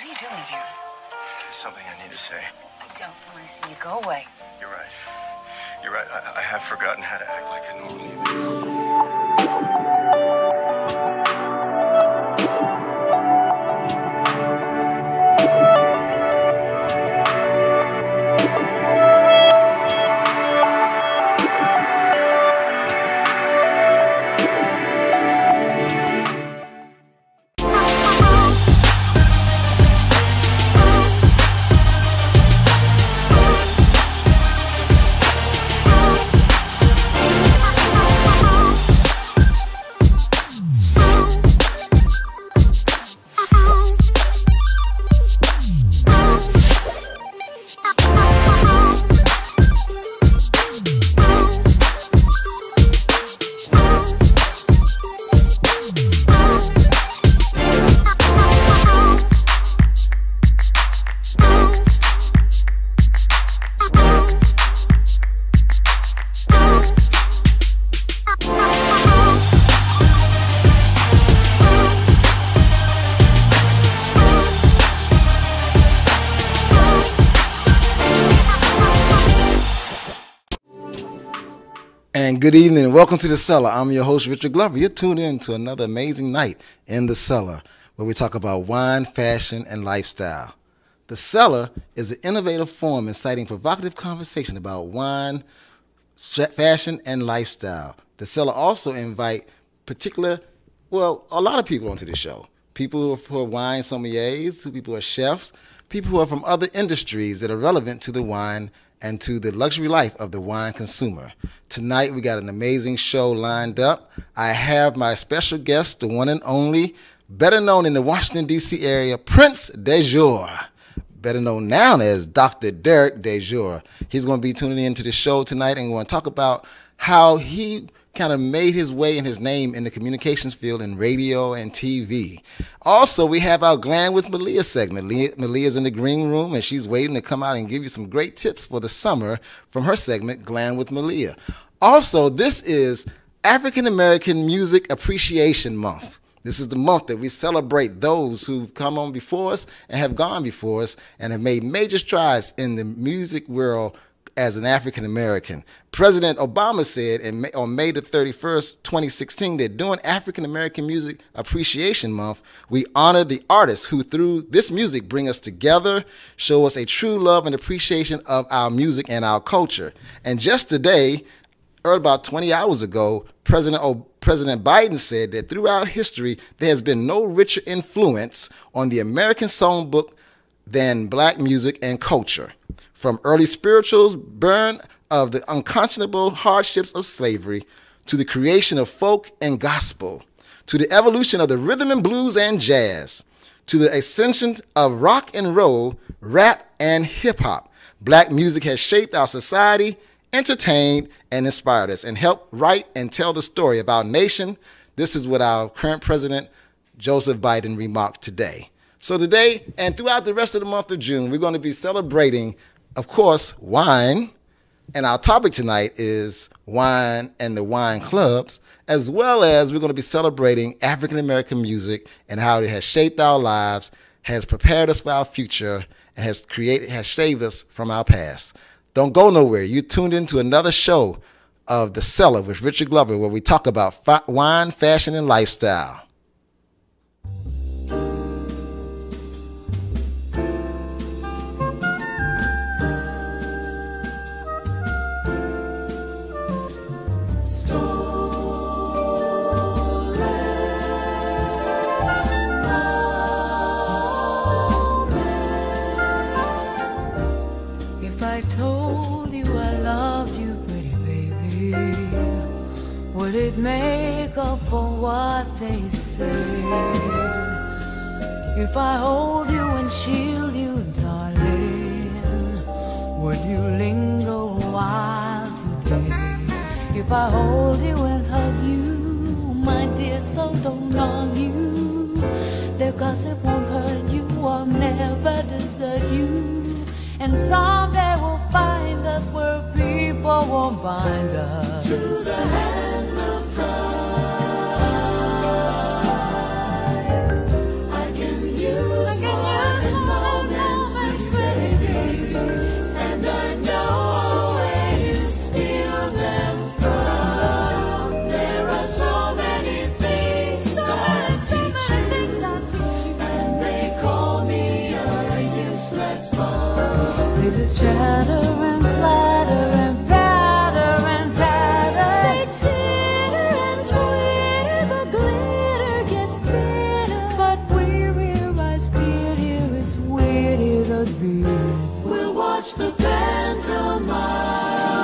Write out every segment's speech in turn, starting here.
What are you doing here? There's something I need to say. I don't want to see you. Go away. You're right. You're right. I have forgotten how to act like I normally do. And good evening and welcome to The Cellar. I'm your host, Richard Glover. You're tuned in to another amazing night in The Cellar, where we talk about wine, fashion, and lifestyle. The Cellar is an innovative forum inciting provocative conversation about wine, fashion, and lifestyle. The Cellar also invite a lot of people onto the show. People who are wine sommeliers, people who are chefs, people who are from other industries that are relevant to the wine and to the luxury life of the wine consumer. Tonight, we got an amazing show lined up. I have my special guest, the one and only, better known in the Washington, D.C. area, Prince DeJour, better known now as Dr. Derek DeJour. He's going to be tuning into the show tonight and going to talk about how he kind of made his way and his name in the communications field in radio and TV. Also, we have our Glam with Malia segment. Malia's in the green room, and she's waiting to come out and give you some great tips for the summer from her segment, Glam with Malia. Also, this is African American Music Appreciation Month. This is the month that we celebrate those who've come on before us and have gone before us and have made major strides in the music world as an African American. President Obama said on May the 31st, 2016, that during African American Music Appreciation Month, we honor the artists who through this music bring us together, show us a true love and appreciation of our music and our culture. And just today, or about 20 hours ago, President Biden said that throughout history, there has been no richer influence on the American songbook than black music and culture. From early spirituals born of the unconscionable hardships of slavery, to the creation of folk and gospel, to the evolution of the rhythm and blues and jazz, to the ascension of rock and roll, rap and hip hop, black music has shaped our society, entertained and inspired us, and helped write and tell the story of our nation. This is what our current president, Joseph Biden, remarked today. So today and throughout the rest of the month of June, we're going to be celebrating, of course, wine. And our topic tonight is wine and the wine clubs, as well as we're going to be celebrating African American music and how it has shaped our lives, has prepared us for our future, and has saved us from our past. Don't go nowhere. You tuned into another show of The Cellar with Richard Glover, where we talk about wine, fashion, and lifestyle. Would it make up for what they say? If I hold you and shield you, darling, would you linger a while today? If I hold you and hug you, my dear, so don't argue. Their gossip won't hurt you, I'll never desert you. And someday we'll find us where people won't bind us to the hands of time. I can use They just chatter and clatter and patter and tatter. They titter and twitter, the glitter gets bitter. But we're here, I still hear it's weird, hear those beards. We'll watch the pantomime.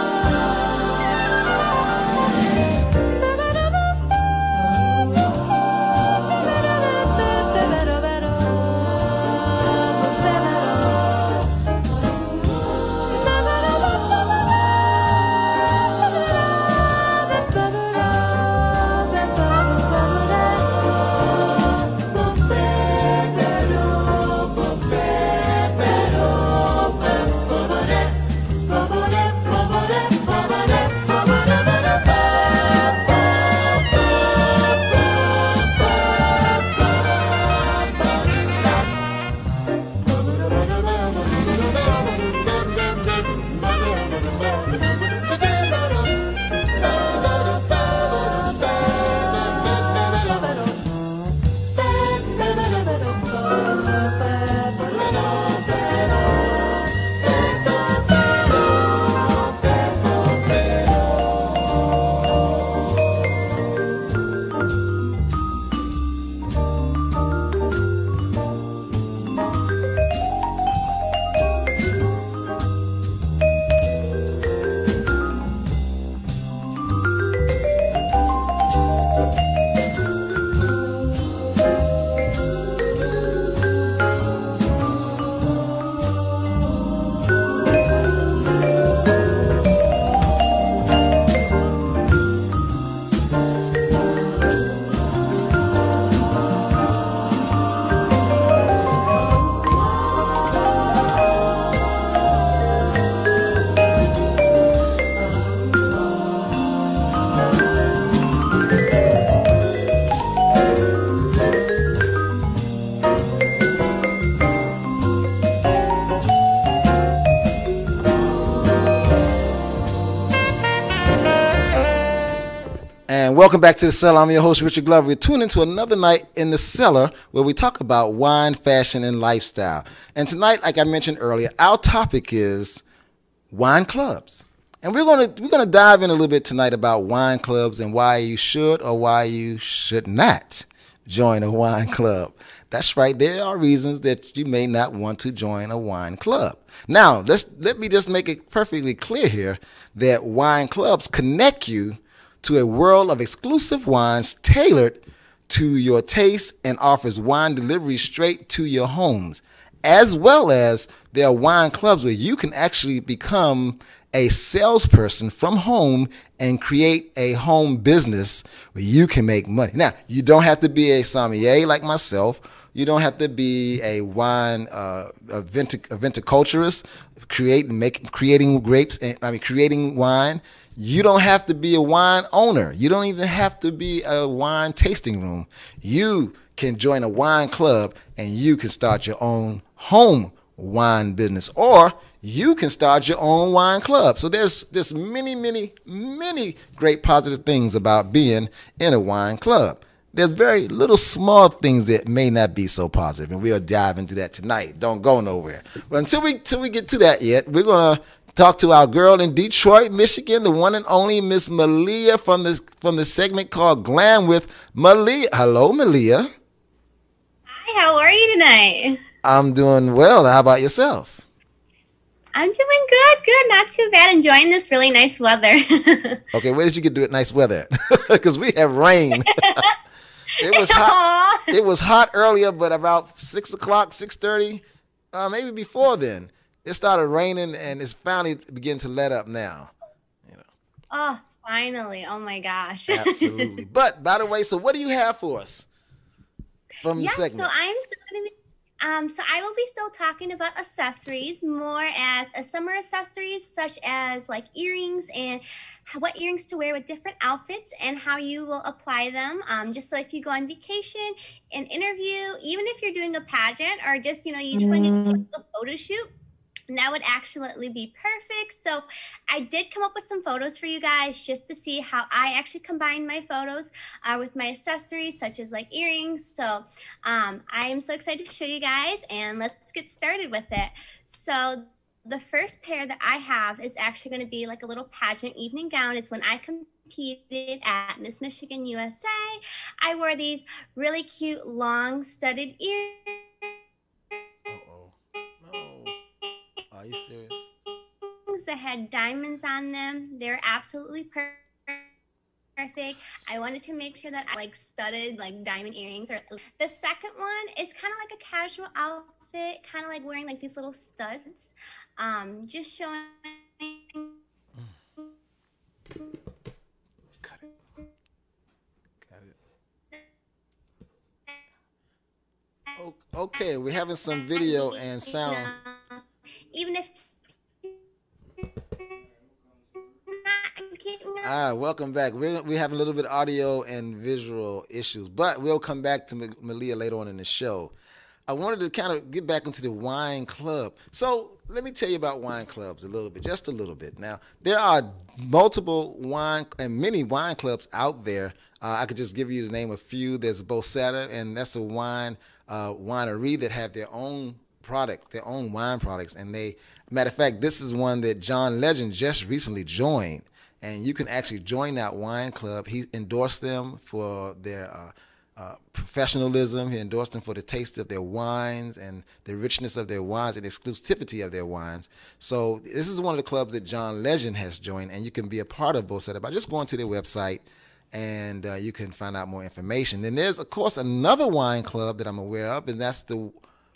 And welcome back to the Cellar. I'm your host, Richard Glover. We're tuned into another night in the Cellar where we talk about wine, fashion, and lifestyle. And tonight, like I mentioned earlier, our topic is wine clubs. And we're gonna dive in a little bit tonight about wine clubs and why you should or why you should not join a wine club. That's right. There are reasons that you may not want to join a wine club. Now, let me just make it perfectly clear here that wine clubs connect you to a world of exclusive wines tailored to your taste and offers wine delivery straight to your homes. As well as there are wine clubs where you can actually become a salesperson from home and create a home business where you can make money. Now, you don't have to be a sommelier like myself. You don't have to be a wine a viticulturist, creating grapes and creating wine. You don't have to be a wine owner. You don't even have to be a wine tasting room. You can join a wine club and you can start your own home wine business, or you can start your own wine club. So there's many great positive things about being in a wine club. There's very little small things that may not be so positive, and we'll dive into that tonight. Don't go nowhere. But until we get to that yet, we're gonna talk to our girl in Detroit, Michigan, the one and only Miss Malia from the segment called Glam with Malia. Hello, Malia. Hi, how are you tonight? I'm doing well. How about yourself? I'm doing good, not too bad. Enjoying this really nice weather. Okay, where did you get the nice weather? Because we have rain. It was hot. It was hot earlier, but about 6 o'clock, 6:30, maybe before then, it started raining, and it's finally beginning to let up now. You know. Oh, finally! Oh my gosh. Absolutely. But by the way, so what do you have for us from the segment? So I'm still going to be. So I will be still talking about accessories, more as summer accessories, such as like earrings and what earrings to wear with different outfits and how you will apply them. Just so if you go on vacation, an interview, even if you're doing a pageant or just, you just want to do a photo shoot, that would actually be perfect. So I did come up with some photos for you guys just to see how I actually combine my photos with my accessories, such as like earrings. So I am so excited to show you guys, and let's get started with it. So the first pair that I have is actually going to be like a little pageant evening gown. It's when I competed at Miss Michigan USA. I wore these really cute long studded ears. Uh-oh. No. Are you serious? That had diamonds on them. They're absolutely perfect. I wanted to make sure that I like studded like diamond earrings. Or the second one is kind of like a casual outfit, kind of like wearing like these little studs, just showing. Cut it. Cut it. Okay, we're having some video and sound. Even if welcome back. We have a little bit of audio and visual issues, but we'll come back to Malia later on in the show. I wanted to kind of get back into the wine club. So let me tell you about wine clubs a little bit, just a little bit. Now, there are multiple wine and many wine clubs out there. I could just give you the name of a few. There's both Cellar, and that's a winery that have their own products, their own wine products. And matter of fact, this is one that John Legend just recently joined. And you can actually join that wine club. He endorsed them for their professionalism. He endorsed them for the taste of their wines and the richness of their wines and exclusivity of their wines. So this is one of the clubs that John Legend has joined, and you can be a part of both by just going to their website, and you can find out more information. Then there's, of course, another wine club that I'm aware of, and that's the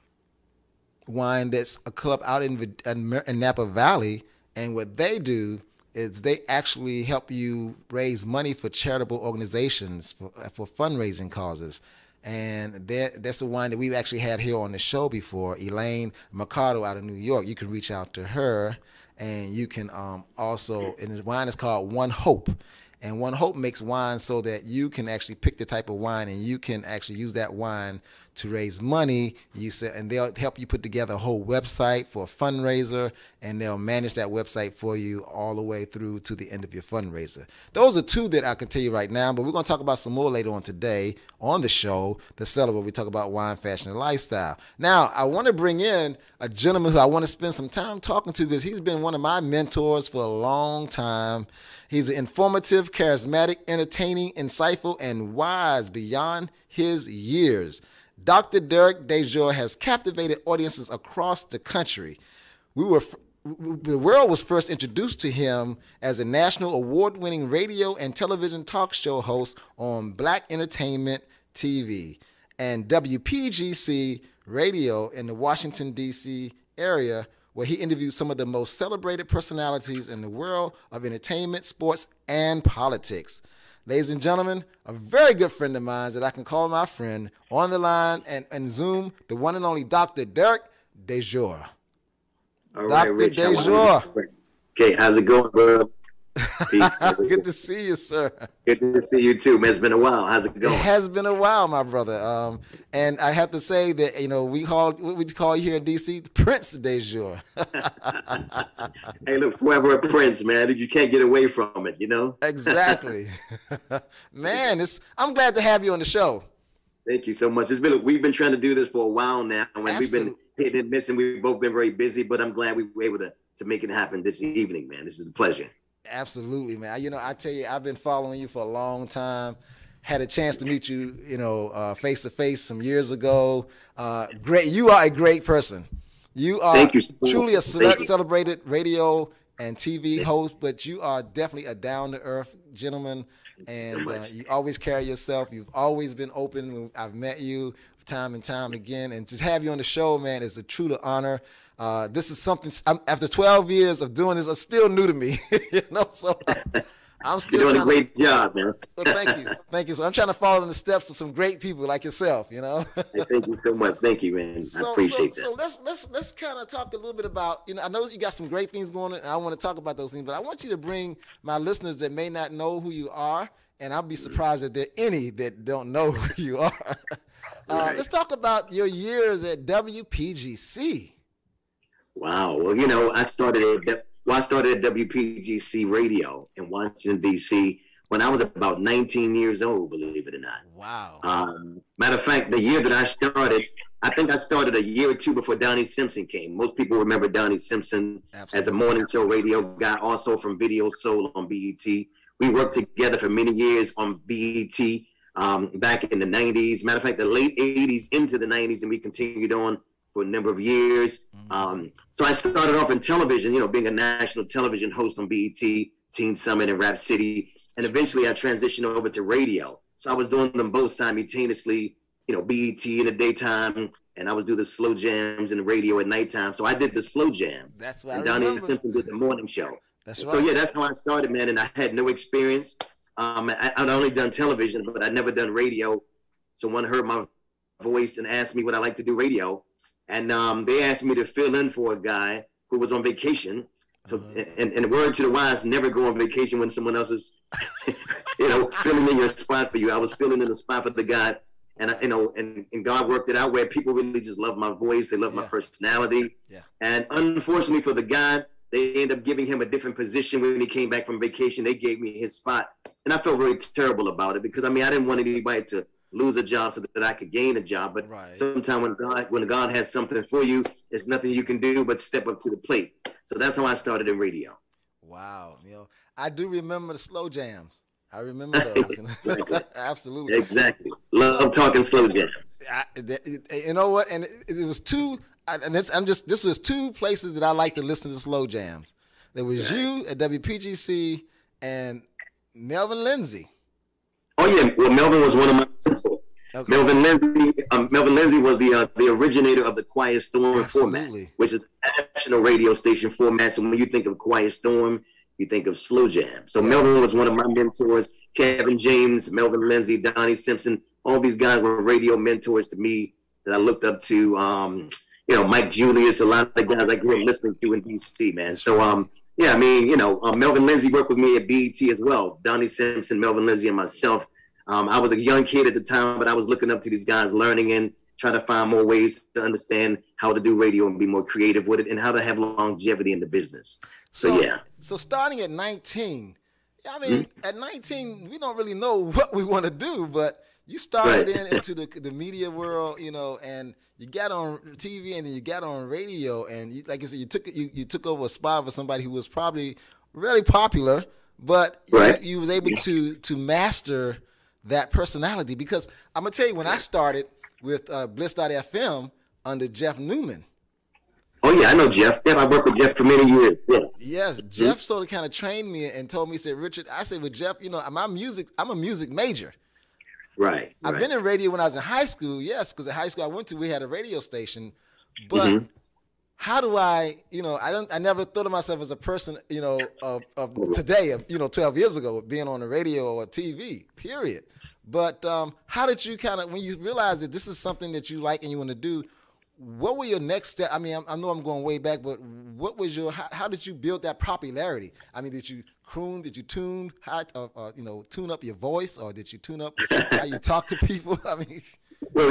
wine that's a club out in Napa Valley, and what they do is they actually help you raise money for charitable organizations, for fundraising causes. And that's a wine that we've actually had here on the show before, Elaine Mercado out of New York. You can reach out to her, and you can also, and the wine is called One Hope. And One Hope makes wine so that you can actually pick the type of wine, and you can actually use that wine to raise money. And they'll help you put together a whole website for a fundraiser, and they'll manage that website for you all the way through to the end of your fundraiser. Those are two that I can tell you right now, but we're going to talk about some more later on today on the show, The Cellar, where we talk about wine, fashion, and lifestyle. Now, I want to bring in a gentleman who I want to spend some time talking to because he's been one of my mentors for a long time. He's informative, charismatic, entertaining, insightful, and wise beyond his years. Dr. Derek DeJour has captivated audiences across the country. The world was first introduced to him as a national award-winning radio and television talk show host on Black Entertainment TV and WPGC radio in the Washington, D.C. area, where he interviewed some of the most celebrated personalities in the world of entertainment, sports, and politics. Ladies and gentlemen, a very good friend of mine that I can call my friend on the line and Zoom, the one and only Dr. Derek DeJour. All right, Dr. Rich, DeJour. Okay, how's it going, bro? Peace. Good to see you, sir. Good to see you too, man. It's been a while. How's it going? It has been a while, my brother. And I have to say that, we call you here in D.C. Prince DeJour. Hey, look, forever a prince, man. You can't get away from it, Exactly. Man, I'm glad to have you on the show. Thank you so much. We've been trying to do this for a while now, and we've been hitting and missing. We've both been very busy, but I'm glad we were able to make it happen this evening, man. This is a pleasure. Absolutely, man. I tell you, I've been following you for a long time. Had a chance to meet you, face to face some years ago. Great. You are a great person. You are Thank you. Truly a celebrated radio and TV host, but you are definitely a down-to-earth gentleman, and you always carry yourself. You've always been open. I've met you time and time again, and to have you on the show, man, is a true honor. This is something, after 12 years of doing this, it's still new to me, so I'm still You're doing a great job, man. Well, thank you. So I'm trying to follow in the steps of some great people like yourself, Hey, thank you so much. Thank you, man. I appreciate that. So let's kind of talk a little bit about, I know you got some great things going on, and I want to talk about those things, but I want you to bring my listeners that may not know who you are, and I'll be surprised if there are any that don't know who you are. Right. Let's talk about your years at WPGC. Wow. Well, I started at WPGC Radio in Washington, D.C. when I was about 19 years old, believe it or not. Wow. Matter of fact, the year that I started, I think I started a year or two before Donnie Simpson came. Most people remember Donnie Simpson as a morning show radio guy, also from Video Soul on BET. We worked together for many years on BET back in the 90s. Matter of fact, the late 80s into the 90s, and we continued on for a number of years. So I started off in television, being a national television host on BET, Teen Summit and Rap City. And eventually I transitioned over to radio. So I was doing them both simultaneously, BET in the daytime, and I would do the slow jams in the radio at nighttime. So I did the slow jams. That's what and I remember. Donnie Simpson did the morning show. That's right. So yeah, that's how I started, man. And I had no experience. I'd only done television, but I'd never done radio. Someone heard my voice and asked me would I like to do radio. And they asked me to fill in for a guy who was on vacation. So, and the word to the wise, never go on vacation when someone else is, filling in your spot for you. I was filling in the spot for the guy, and and God worked it out where people really just love my voice. They love my personality. Yeah. And unfortunately for the guy, they ended up giving him a different position when he came back from vacation. They gave me his spot, and I felt very terrible about it because I didn't want anybody to lose a job so that I could gain a job. But sometimes when God has something for you, there's nothing you can do but step up to the plate. So that's how I started in radio. Wow. I do remember the slow jams. I remember those. Absolutely. Exactly. Love talking slow jams. You know what? And it was two, and this was two places that I like to listen to slow jams. There was you at WPGC and Melvin Lindsay. Oh yeah, well Melvin was one of my mentors. Okay. Melvin Lindsay was the originator of the Quiet Storm format, which is a national radio station format. So when you think of Quiet Storm, you think of slow jam. So Melvin was one of my mentors. Kevin James, Melvin Lindsay, Donnie Simpson, all these guys were radio mentors to me that I looked up to. Mike Julius, a lot of the guys I grew up listening to in DC, man. So Melvin Lindsay worked with me at BET as well. Donnie Simpson, Melvin Lindsay, and myself. I was a young kid at the time, but I was looking up to these guys, learning and trying to find more ways to understand how to do radio and be more creative with it and how to have longevity in the business. So starting at 19, at 19, we don't really know what we want to do, but you started into the media world, and you got on TV and then you got on radio, and like I said, you took over a spot for somebody who was probably really popular, but you was able to master that personality. Because I'm gonna tell you, when I started with Bliss.fm under Jeff Newman. Oh yeah, I know Jeff. I worked with Jeff for many years. Yeah. Yes, Jeff sort of kind of trained me and told me, said, Richard, I said, with Jeff, I'm a music major. Right. I've been in radio when I was in high school, yes, because at high school I went to, we had a radio station. But how do I never thought of myself as a person, of today, 12 years ago, being on the radio or TV, period. But how did you when you realized that this is something that you like and you want to do, what were your next step? I know I'm going way back, but what was how did you build that popularity? Did you croon? Did you tune? Tune up your voice, or did you tune up how you talk to people? Well,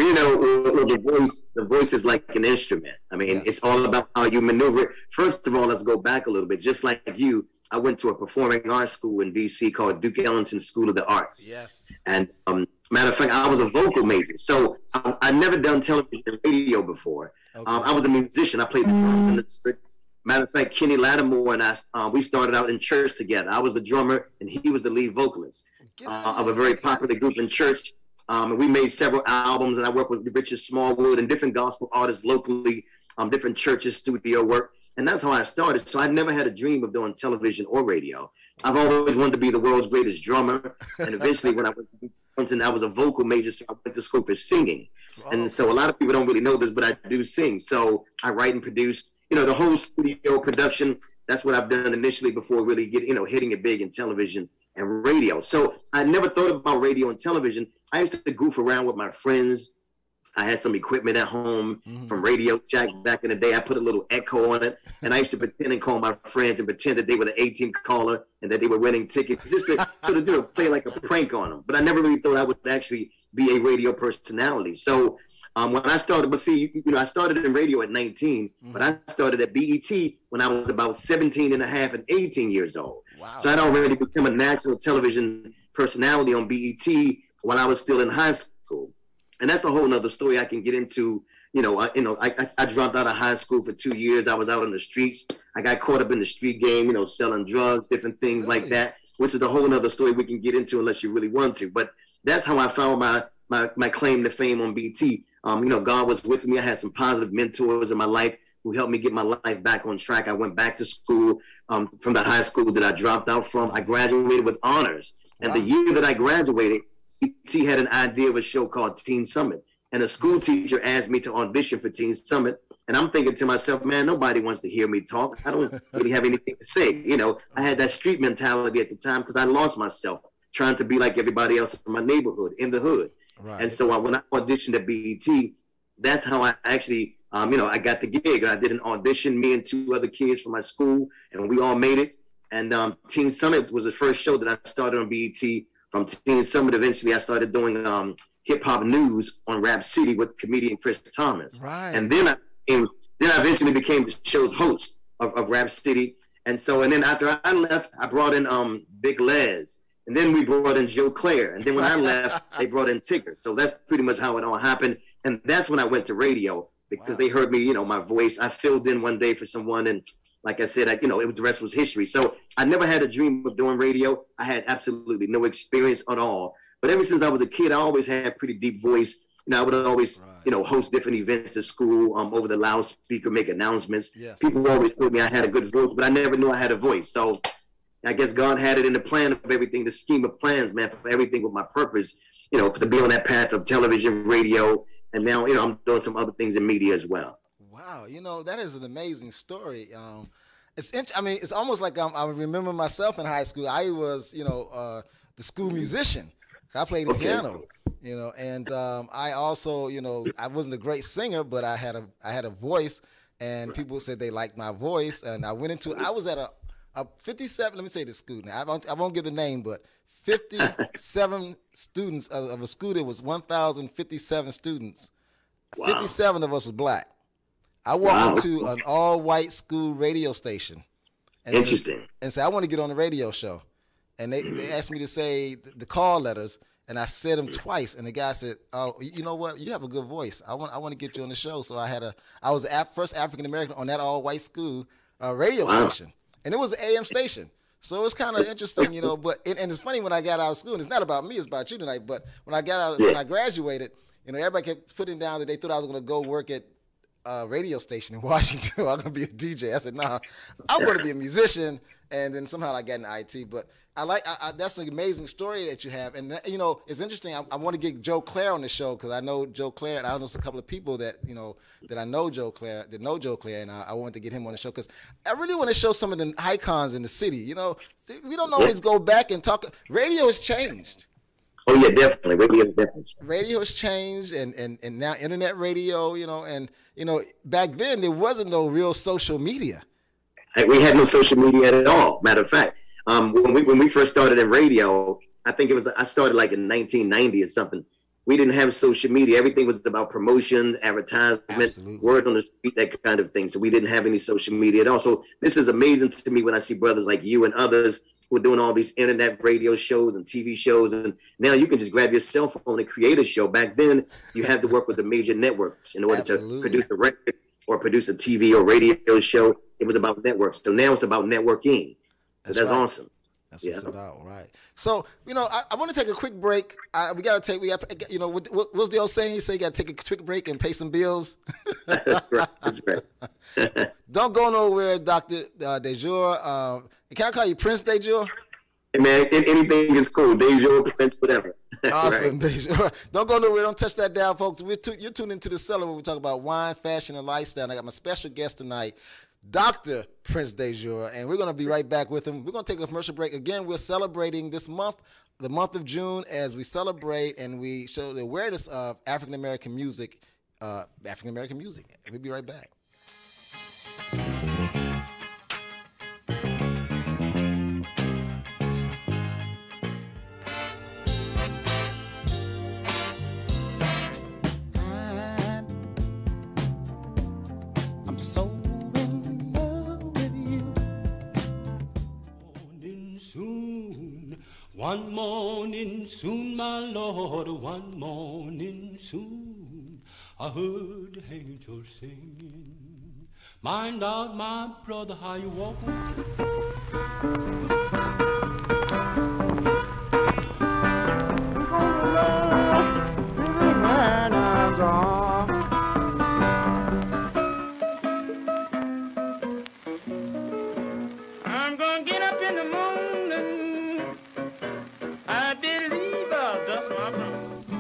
the voice is like an instrument. It's all about how you maneuver it. First of all, let's go back a little bit. Just like you, I went to a performing arts school in DC called Duke Ellington School of the Arts. Yes. And matter of fact, I was a vocal major. So I'd never done television and radio before. Okay. I was a musician. I played the drums in the district. Matter of fact, Kenny Lattimore and I, we started out in church together. I was the drummer and he was the lead vocalist of a very popular group in church. We made several albums, and I worked with Richard Smallwood and different gospel artists locally, different churches, studio work. And that's how I started. So I never had a dream of doing television or radio. I've always wanted to be the world's greatest drummer. And eventually when I went to Clemson, I was a vocal major, so I went to school for singing. And so a lot of people don't really know this, but I do sing. So I write and produce, the whole studio production. That's what I've done initially before really hitting it big in television and radio. So I never thought about radio and television. I used to goof around with my friends. I had some equipment at home from Radio Shack back in the day. I put a little echo on it, and I used to pretend and call my friends and pretend that they were the 18th caller and that they were winning tickets, just to sort of play like a prank on them. But I never really thought I would actually be a radio personality. So when I started, I started in radio at 19, but I started at BET when I was about 17 and a half and 18 years old. Wow. So I'd already become a national television personality on BET while I was still in high school. And that's a whole nother story I can get into, I dropped out of high school for 2 years. I was out on the streets. I got caught up in the street game, selling drugs, different things like that, which is a whole nother story we can get into unless you really want to. But that's how I found my claim to fame on BT. God was with me. I had some positive mentors in my life who helped me get my life back on track. I went back to school from the high school that I dropped out from. I graduated with honors. And the year that I graduated, BT had an idea of a show called Teen Summit. And a school teacher asked me to audition for Teen Summit. And I'm thinking to myself, man, nobody wants to hear me talk. I don't really have anything to say. I had that street mentality at the time because I lost myself trying to be like everybody else in my neighborhood, in the hood. Right. And so when I auditioned at BET, that's how I actually, I got the gig. I did an audition, me and 2 other kids from my school, and we all made it. And Teen Summit was the first show that I started on BET. From Teen Summit, eventually I started doing hip hop news on Rap City with comedian Chris Thomas. Right. And then I eventually became the show's host of Rap City. And then after I left, I brought in Big Les. And then we brought in Joe Claire. And then when I left, they brought in Tigger. So that's pretty much how it all happened. And that's when I went to radio because they heard me, my voice. I filled in one day for someone. And like I said, the rest was history. So I never had a dream of doing radio. I had absolutely no experience at all. But ever since I was a kid, I always had a pretty deep voice. I would always, host different events at school over the loudspeaker, make announcements. Yes. People always told me I had a good voice, but I never knew I had a voice. So I guess God had it in the plan of everything, the scheme of plans, man, for everything with my purpose, to be on that path of television, radio, and now, I'm doing some other things in media as well. Wow, that is an amazing story. It's almost like I remember myself in high school. I was, the school musician. I played the piano, and I also, I wasn't a great singer, but I had a voice, and people said they liked my voice, and I was at a 57. Let me say the school now. I won't give the name, but 57 students of a school that was 1,057 students. Wow. 57 of us was black. I walked into an all-white school radio station. Interesting. And said, I want to get on the radio show. And they asked me to say the call letters, and I said them twice. And the guy said, "Oh, you know what? You have a good voice. I want to get you on the show." So I was the first African American on that all white school radio station, and it was an AM station. So it was kind of interesting, But and it's funny when I got out of school, and it's not about me, it's about you tonight. But when I graduated, everybody kept putting down that they thought I was going to go work at radio station in Washington. I'm going to be a DJ. I said, nah, I'm going to be a musician. And then somehow I got into IT. But that's an amazing story that you have. And, it's interesting. I want to get Joe Claire on the show because I know Joe Claire. And I know a couple of people that, that I know Joe Claire, that know Joe Claire. And I wanted to get him on the show because I really want to show some of the icons in the city. We don't always go back and talk. Radio has changed. Oh, yeah, definitely. Radio has changed, and now internet radio, and, back then there wasn't no real social media. We had no social media at all. Matter of fact, when we first started in radio, I think I started like in 1990 or something. We didn't have social media. Everything was about promotion, advertisement, Absolutely. Word on the street, that kind of thing. So we didn't have any social media at all. So this is amazing to me when I see brothers like you and others who are doing all these internet radio shows and TV shows. And now you can just grab your cell phone and create a show. Back then, you had to work with the major networks in order Absolutely. To produce a record or produce a TV or radio show. It was about networks. So now it's about networking. That's right. Awesome. That's what it's about, right? So, I want to take a quick break. What's the old saying? You say you got to take a quick break and pay some bills. That's right. Don't go nowhere, Dr. DeJour. Can I call you Prince DeJour? Hey, man, anything is cool. DeJour, Prince, whatever. Awesome, right? DeJour. Don't go nowhere. Don't touch that down, folks. You're tuned into The Cellar where we talk about wine, fashion, and lifestyle. And I got my special guest tonight, Dr. Prince DeJour, and we're going to be right back with him. We're going to take a commercial break. Again, we're celebrating this month, the month of June, as we celebrate and we show the awareness of African-American music. We'll be right back. I'm so in love with you. One morning soon, my Lord, one morning soon. I heard angels singing. Mind out, my brother, how you walking? When I'm gone. I'm gonna get up in the morning. I believe I'll dust my broom.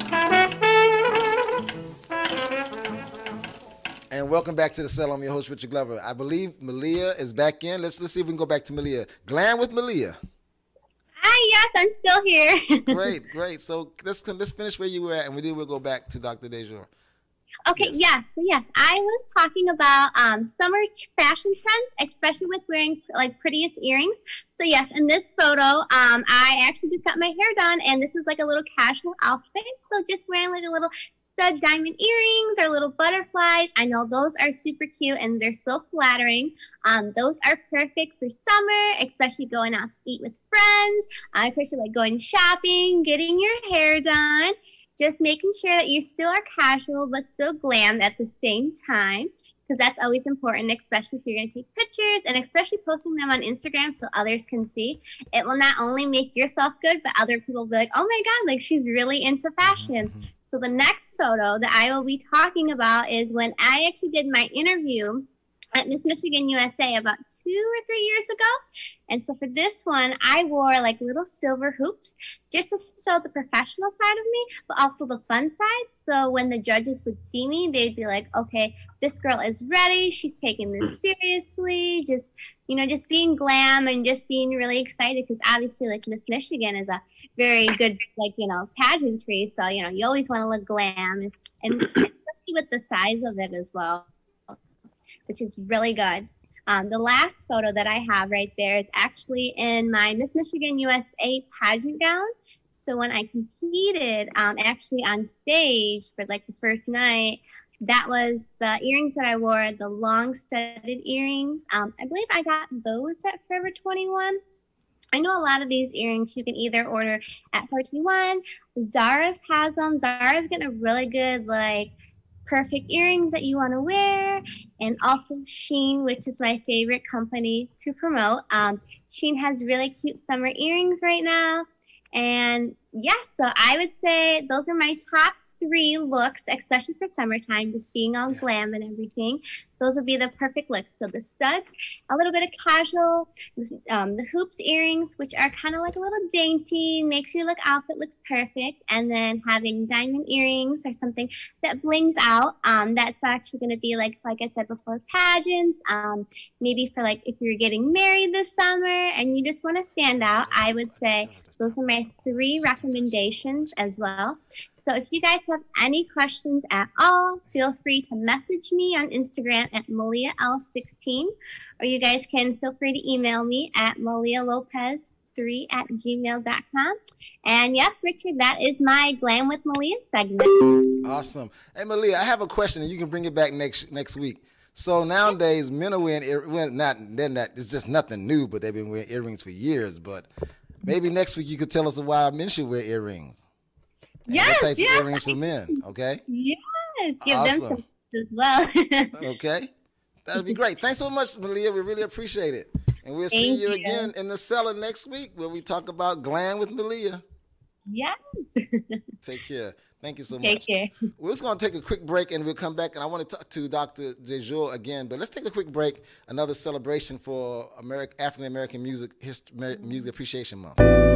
And welcome back to the Cellar. I'm your host, Richard Glover. I believe Malia is back in. Let's see if we can go back to Malia. Glam with Malia. Hi, yes, I'm still here. Great. So let's finish where you were at, and we'll go back to Dr. Dejour. Okay, yes. I was talking about summer fashion trends, especially with wearing like prettiest earrings. So yes, in this photo, I actually just got my hair done, and this is like a little casual outfit. So just wearing like a little stud diamond earrings or little butterflies. I know those are super cute and they're so flattering. Those are perfect for summer, especially going out to eat with friends, especially like going shopping, getting your hair done. Just making sure that you still are casual but still glam at the same time, because that's always important, especially if you're going to take pictures and especially posting them on Instagram so others can see. It will not only make yourself good, but other people will be like, oh my God, like she's really into fashion. Mm-hmm. So the next photo that I will be talking about is when I actually did my interview at Miss Michigan USA about 2 or 3 years ago. And so for this one, I wore like little silver hoops just to show the professional side of me, but also the fun side. So when the judges would see me, they'd be like, okay, this girl is ready. She's taking this seriously. Just being glam and just being really excited, because obviously like Miss Michigan is a very good, pageantry. So, you always want to look glam, and especially with the size of it as well, which is really good. The last photo that I have right there is actually in my Miss Michigan USA pageant gown. So when I competed actually on stage for like the first night, that was the earrings that I wore, the long studded earrings. I believe I got those at Forever 21. I know a lot of these earrings you can either order at Forever 21. Zara's has them. Zara's getting a really good perfect earrings that you want to wear, and also Shein, which is my favorite company to promote. Shein has really cute summer earrings right now, and yes, so I would say those are my top 3 looks, especially for summertime, just being all glam and everything. Those would be the perfect looks. So the studs, a little bit of casual, the hoops earrings, which are kind of like a little dainty, makes your outfit looks perfect, and then having diamond earrings or something that blings out. That's actually going to be like I said before, pageants, maybe for if you're getting married this summer and you just want to stand out. I would say those are my 3 recommendations as well. So if you guys have any questions at all, feel free to message me on Instagram at MaliaL16, or you guys can feel free to email me at malialopez3@gmail.com. And yes, Richard, that is my Glam with Malia segment. Awesome. Hey, Malia, I have a question, and you can bring it back next week. So nowadays, men are wearing it's just nothing new, but they've been wearing earrings for years. But maybe next week you could tell us why men should wear earrings. And what type of earrings for men, okay? Yes, give them some as well. Okay, that would be great. Thanks so much, Malia. We really appreciate it. And we'll see you again in the Cellar next week where we talk about Glam with Malia. Yes. Take care. Thank you so much. Take care. We're just going to take a quick break and we'll come back. And I want to talk to Dr. Dejour again, but let's take a quick break. Another celebration for African American Music Appreciation Month.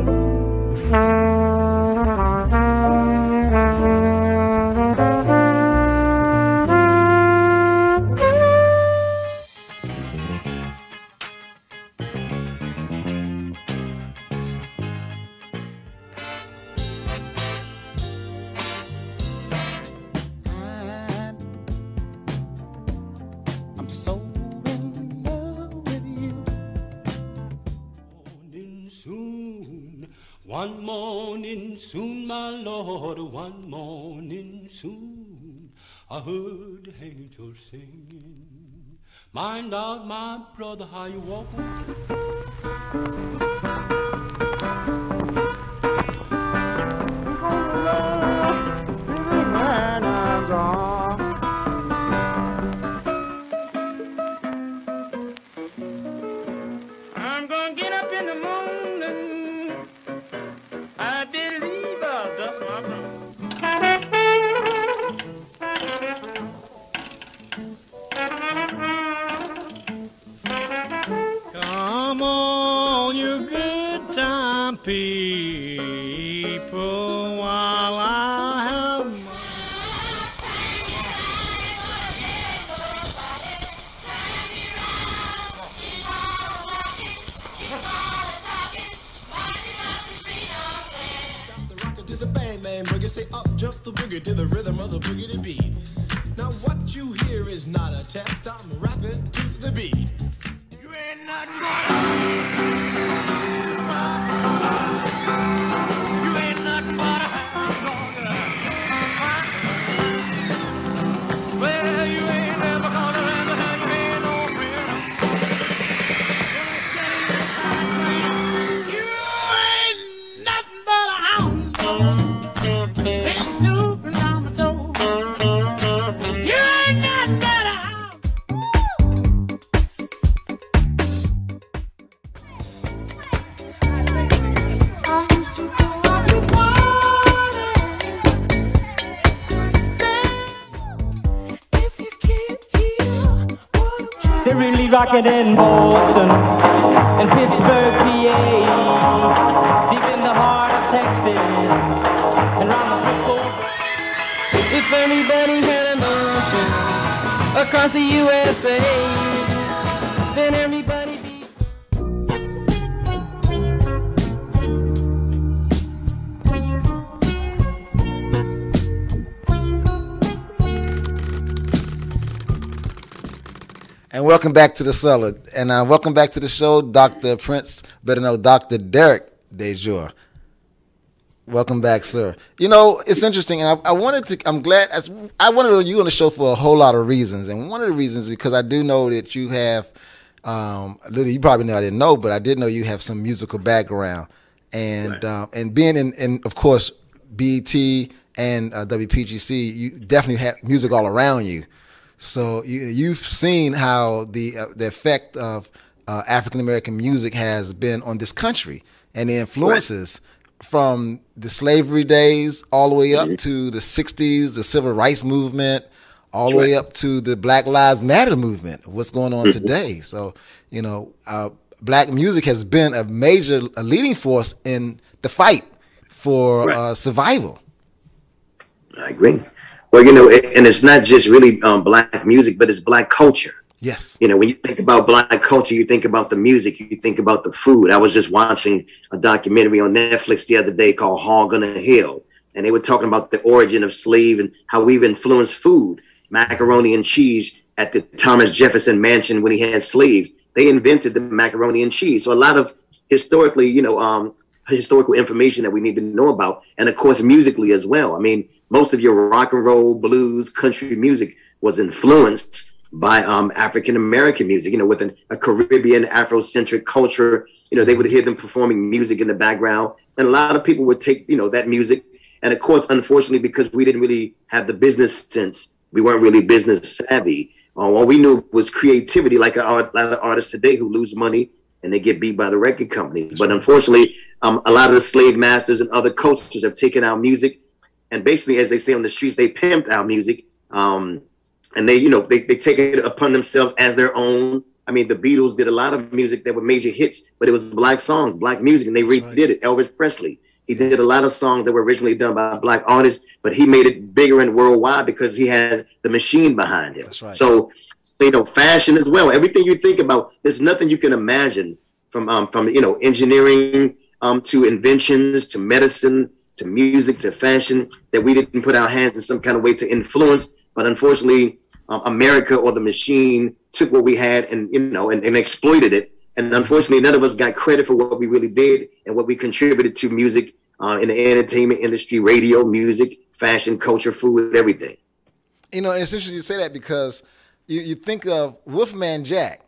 I'm so in love with you. One morning soon, my Lord, one morning soon, I heard angels singing. Mind out, my brother, how you walking? When I'm gone. people while I have money. To the bang bang boogie, say up jump the boogie to the rhythm of the boogie to beat. Now what you hear is not a test, I'm rapping to the beat. You ain't nothing but you ain't nothing but a hound dog. Well, you ain't never gonna learn to have your head no fear. You ain't nothing but a hound. Been snooping on the door. You ain't nothing but a hound. I used to go out to parties and stay. If you can't hear what I'm trying They're really rocking in Boston and Pittsburgh, PA, deep in the heart of Texas and round the football. If anybody had an ocean across the USA, then everybody be And welcome back to the Cellar. And welcome back to the show, Dr. Prince, better know Dr. Derek DeJour. Welcome back, sir. You know, it's interesting, and I wanted to, I'm glad, I wanted you on the show for a whole lot of reasons. And one of the reasons is because I do know that you have, Lily, you probably know I didn't know, but I did know you have some musical background. And and being in, of course, BET and WPGC, you definitely had music all around you. So you've seen how the effect of African American music has been on this country and the influences from the slavery days all the way up to the 60s, the civil rights movement, all the way up to the Black Lives Matter movement, what's going on today. So, you know, black music has been a leading force in the fight for survival. I agree. Well, you know, and it's not just really black music, but it's black culture. Yes. You know, when you think about black culture, you think about the music, you think about the food. I was just watching a documentary on Netflix the other day called Hog on a Hill, and they were talking about the origin of slave and how we've influenced food, macaroni and cheese at the Thomas Jefferson mansion when he had slaves. They invented the macaroni and cheese. So a lot of historically, you know, historical information that we need to know about, and of course, musically as well. I mean, most of your rock and roll, blues, country music was influenced by African American music, you know, with a Caribbean Afrocentric culture. You know, they would hear them performing music in the background, and a lot of people would take, you know, that music. And of course, unfortunately, because we didn't really have the business sense, we weren't really business savvy. All we knew was creativity, like a lot of artists today who lose money and they get beat by the record companies. But unfortunately, a lot of the slave masters and other cultures have taken our music, and basically, as they say on the streets, they pimped our music. And they, you know, they take it upon themselves as their own. I mean, the Beatles did a lot of music that were major hits, but it was black songs, black music, and they redid it. Elvis Presley, he did a lot of songs that were originally done by black artists, but he made it bigger and worldwide because he had the machine behind him. That's right. So, you know, fashion as well. Everything you think about, there's nothing you can imagine from you know, engineering to inventions to medicine to music to fashion that we didn't put our hands in some kind of way to influence. But unfortunately, America or the machine took what we had and, you know, and exploited it. And unfortunately, none of us got credit for what we really did and what we contributed to music in the entertainment industry, radio, music, fashion, culture, food, everything. You know, and it's interesting you say that because you think of Wolfman Jack.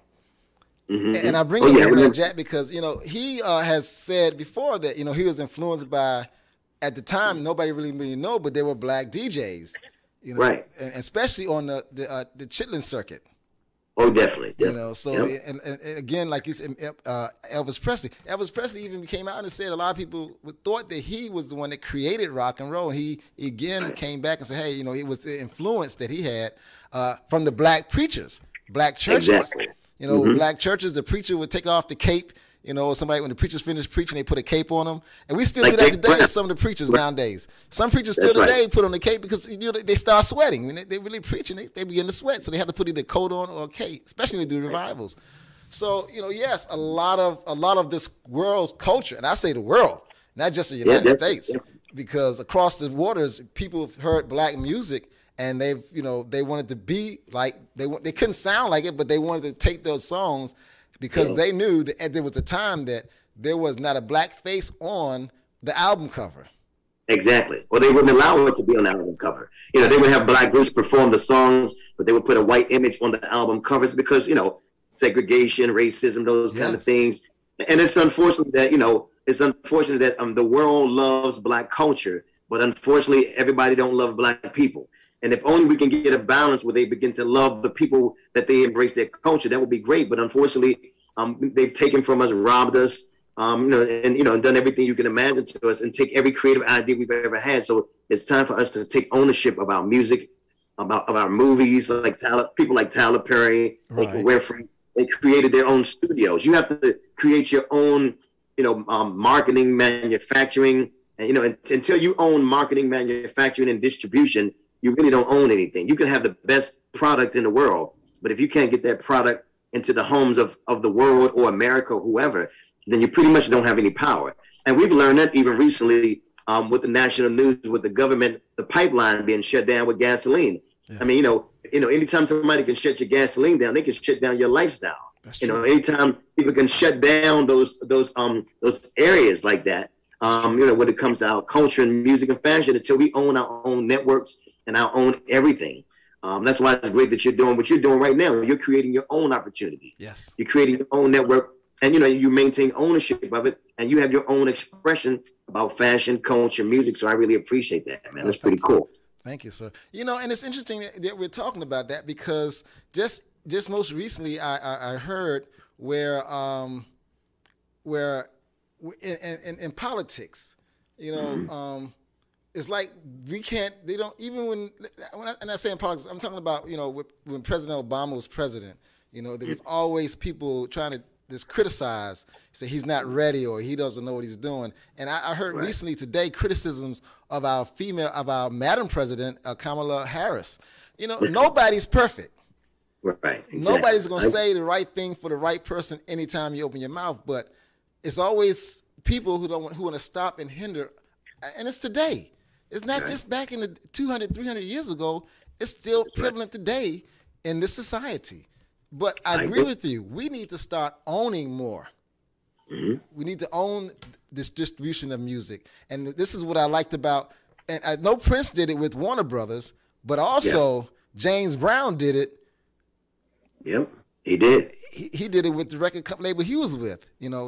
And I bring up Wolfman Jack because, you know, he has said before that, you know, he was influenced by, at the time, nobody really knew, but there were black DJs. You know, and especially on the Chitlin circuit. Oh, definitely. You know, so and again, like you said, Elvis Presley. Elvis Presley even came out and said a lot of people thought that he was the one that created rock and roll. He again came back and said, hey, you know, it was the influence that he had from the black preachers, black churches. Exactly. You know, black churches. The preacher would take off the cape, You know, somebody when the preachers finish preaching, they put a cape on them, and we still Like do that they- today. As some of the preachers nowadays, some preachers still That's right. today put on the cape because they start sweating when they really preaching. They begin to sweat, so they have to put either a coat on or a cape, especially when they do revivals. So yes, a lot of this world's culture, and I say the world, not just the United States, because across the waters, people have heard black music. And they wanted to be like they couldn't sound like it, but they wanted to take those songs because they knew that there was a time that there was not a black face on the album cover. Exactly. Or they wouldn't allow it to be on the album cover. They would have black groups perform the songs, but they would put a white image on the album covers because segregation, racism, those kind of things. And it's unfortunate that the world loves black culture, but unfortunately everybody don't love black people. And if only we can get a balance where they begin to love the people that they embrace their culture, that would be great. But unfortunately, they've taken from us, robbed us, and done everything you can imagine to us, and take every creative idea we've ever had. So it's time for us to take ownership of our music, of our movies, people like Tyler Perry, Winfrey. They created their own studios. You have to create your own, marketing, manufacturing, and until you own marketing, manufacturing, and distribution, you really don't own anything. You can have the best product in the world, but if you can't get that product into the homes of the world or America or whoever, then you pretty much don't have any power. And we've learned that even recently with the national news, with the government, the pipeline being shut down with gasoline. Yes. I mean, anytime somebody can shut your gasoline down, they can shut down your lifestyle. Anytime people can shut down those areas like that, when it comes to our culture and music and fashion, until we own our own networks and our own everything. That's why it's great that you're doing what you're doing right now. You're creating your own opportunity. Yes. You're creating your own network, and you maintain ownership of it, and you have your own expression about fashion, culture, music. So I really appreciate that, man. That's pretty cool. Thank you, sir. And it's interesting that we're talking about that because just most recently I heard where in politics, it's like they don't, even when I say in politics, I'm talking about, when President Obama was president, there was always people trying to just criticize, say he's not ready or he doesn't know what he's doing. And I heard recently today criticisms of our Madam President, Kamala Harris. Nobody's perfect. Right. Exactly. Nobody's going to say the right thing for the right person anytime you open your mouth, but it's always people who want to stop and hinder. And it's today. It's not just back in the 200, 300 years ago. It's still prevalent today in this society. But I agree with you. We need to start owning more. Mm-hmm. We need to own this distribution of music. And this is what I liked about, and I know Prince did it with Warner Brothers, but also James Brown did it. Yep, he did. He did it with the record label he was with.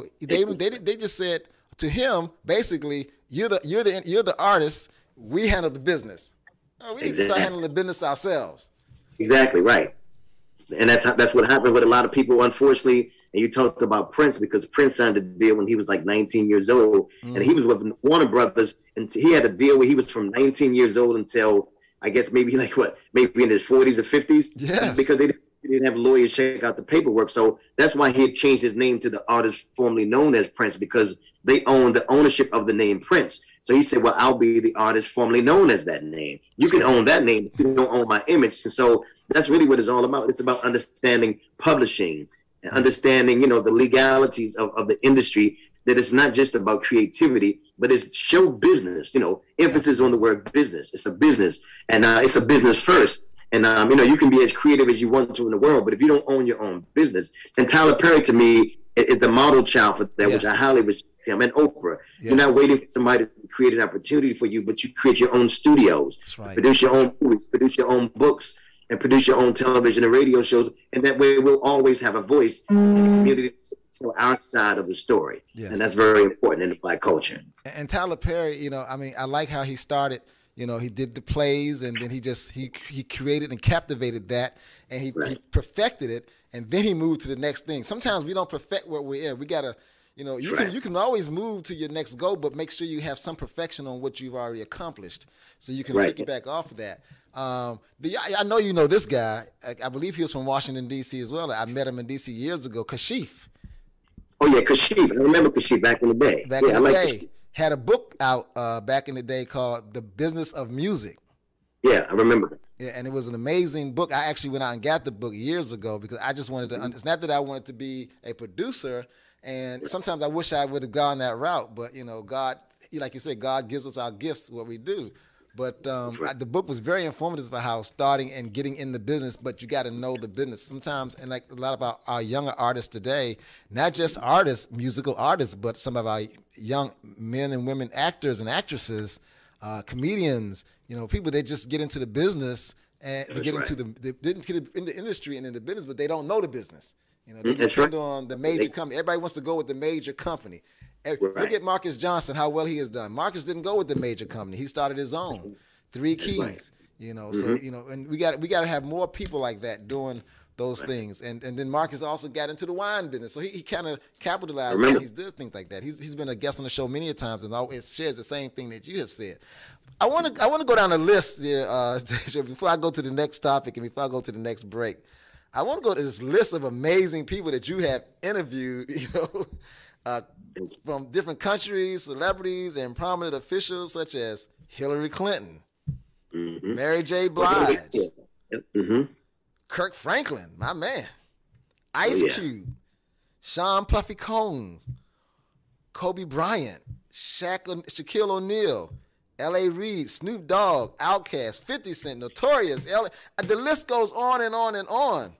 They just said to him, basically, you're the artist. We handle the business. We need to start handling the business ourselves. Exactly right. And that's what happened with a lot of people, unfortunately. And you talked about Prince, because Prince signed a deal when he was like 19 years old, and he was with Warner Brothers, and he had a deal where he was from 19 years old until I guess maybe in his 40s or 50s. Yes. Because they didn't have lawyers check out the paperwork. So that's why he had changed his name to the artist formerly known as Prince, because they own the ownership of the name Prince. So he said, well, I'll be the artist formerly known as that name. You can own that name, but you don't own my image. And so that's really what it's all about. It's about understanding publishing and understanding, the legalities of the industry, that it's not just about creativity, but it's show business, emphasis on the word business. It's a business, and it's a business first. And, you can be as creative as you want to in the world, but if you don't own your own business, and Tyler Perry, to me, is the model child for that, which I highly respect him, and Oprah. Yes. You're not waiting for somebody to create an opportunity for you, but you create your own studios, produce your own movies, produce your own books, and produce your own television and radio shows. And that way we'll always have a voice in the community to tell our side of the story. Yes. And that's very important in the Black culture. And Tyler Perry, I like how he started. He did the plays, and then he created and captivated that, and he perfected it, and then he moved to the next thing. Sometimes we don't perfect what we're in. We gotta, you can always move to your next goal, but make sure you have some perfection on what you've already accomplished, so you can piggyback off of that. I know you know this guy. I believe he was from Washington D.C. as well. I met him in D.C. years ago. Kashif. Oh yeah, Kashif. I remember Kashif back in the day. Back in the day, had a book out back in the day called The Business of Music. Yeah, I remember that. Yeah, and it was an amazing book. I actually went out and got the book years ago because I just wanted to. It's not that I wanted to be a producer, and sometimes I wish I would have gone that route. But you know, God, like you said, God gives us our gifts, what we do. But the book was very informative for how starting and getting in the business. But you got to know the business sometimes, and like a lot of our younger artists today, not just artists, musical artists, but some of our young men and women actors and actresses, comedians. You know, people that just get into the business and they get into they didn't get in the industry and in the business, but they don't know the business. You know, they depend on the major company. Everybody wants to go with the major company. Look at Marcus Johnson, how well he has done. Marcus didn't go with the major company. He started his own. 3 Keys. You know, so you know, and we got to have more people like that doing those things. And then Marcus also got into the wine business, so he kind of capitalized on that. He's did things like that. He's been a guest on the show many times and always shares the same thing that you have said. I want to go down the list here before I go to the next topic and before I go to the next break. I want to go to this list of amazing people that you have interviewed, you know, from different countries, celebrities, and prominent officials such as Hillary Clinton, Mary J. Blige, Kirk Franklin, my man, Ice Cube, Sean Puffy Combs, Kobe Bryant, Shaquille O'Neal, L.A. Reid, Snoop Dogg, Outkast, 50 Cent, Notorious, the list goes on and on and on.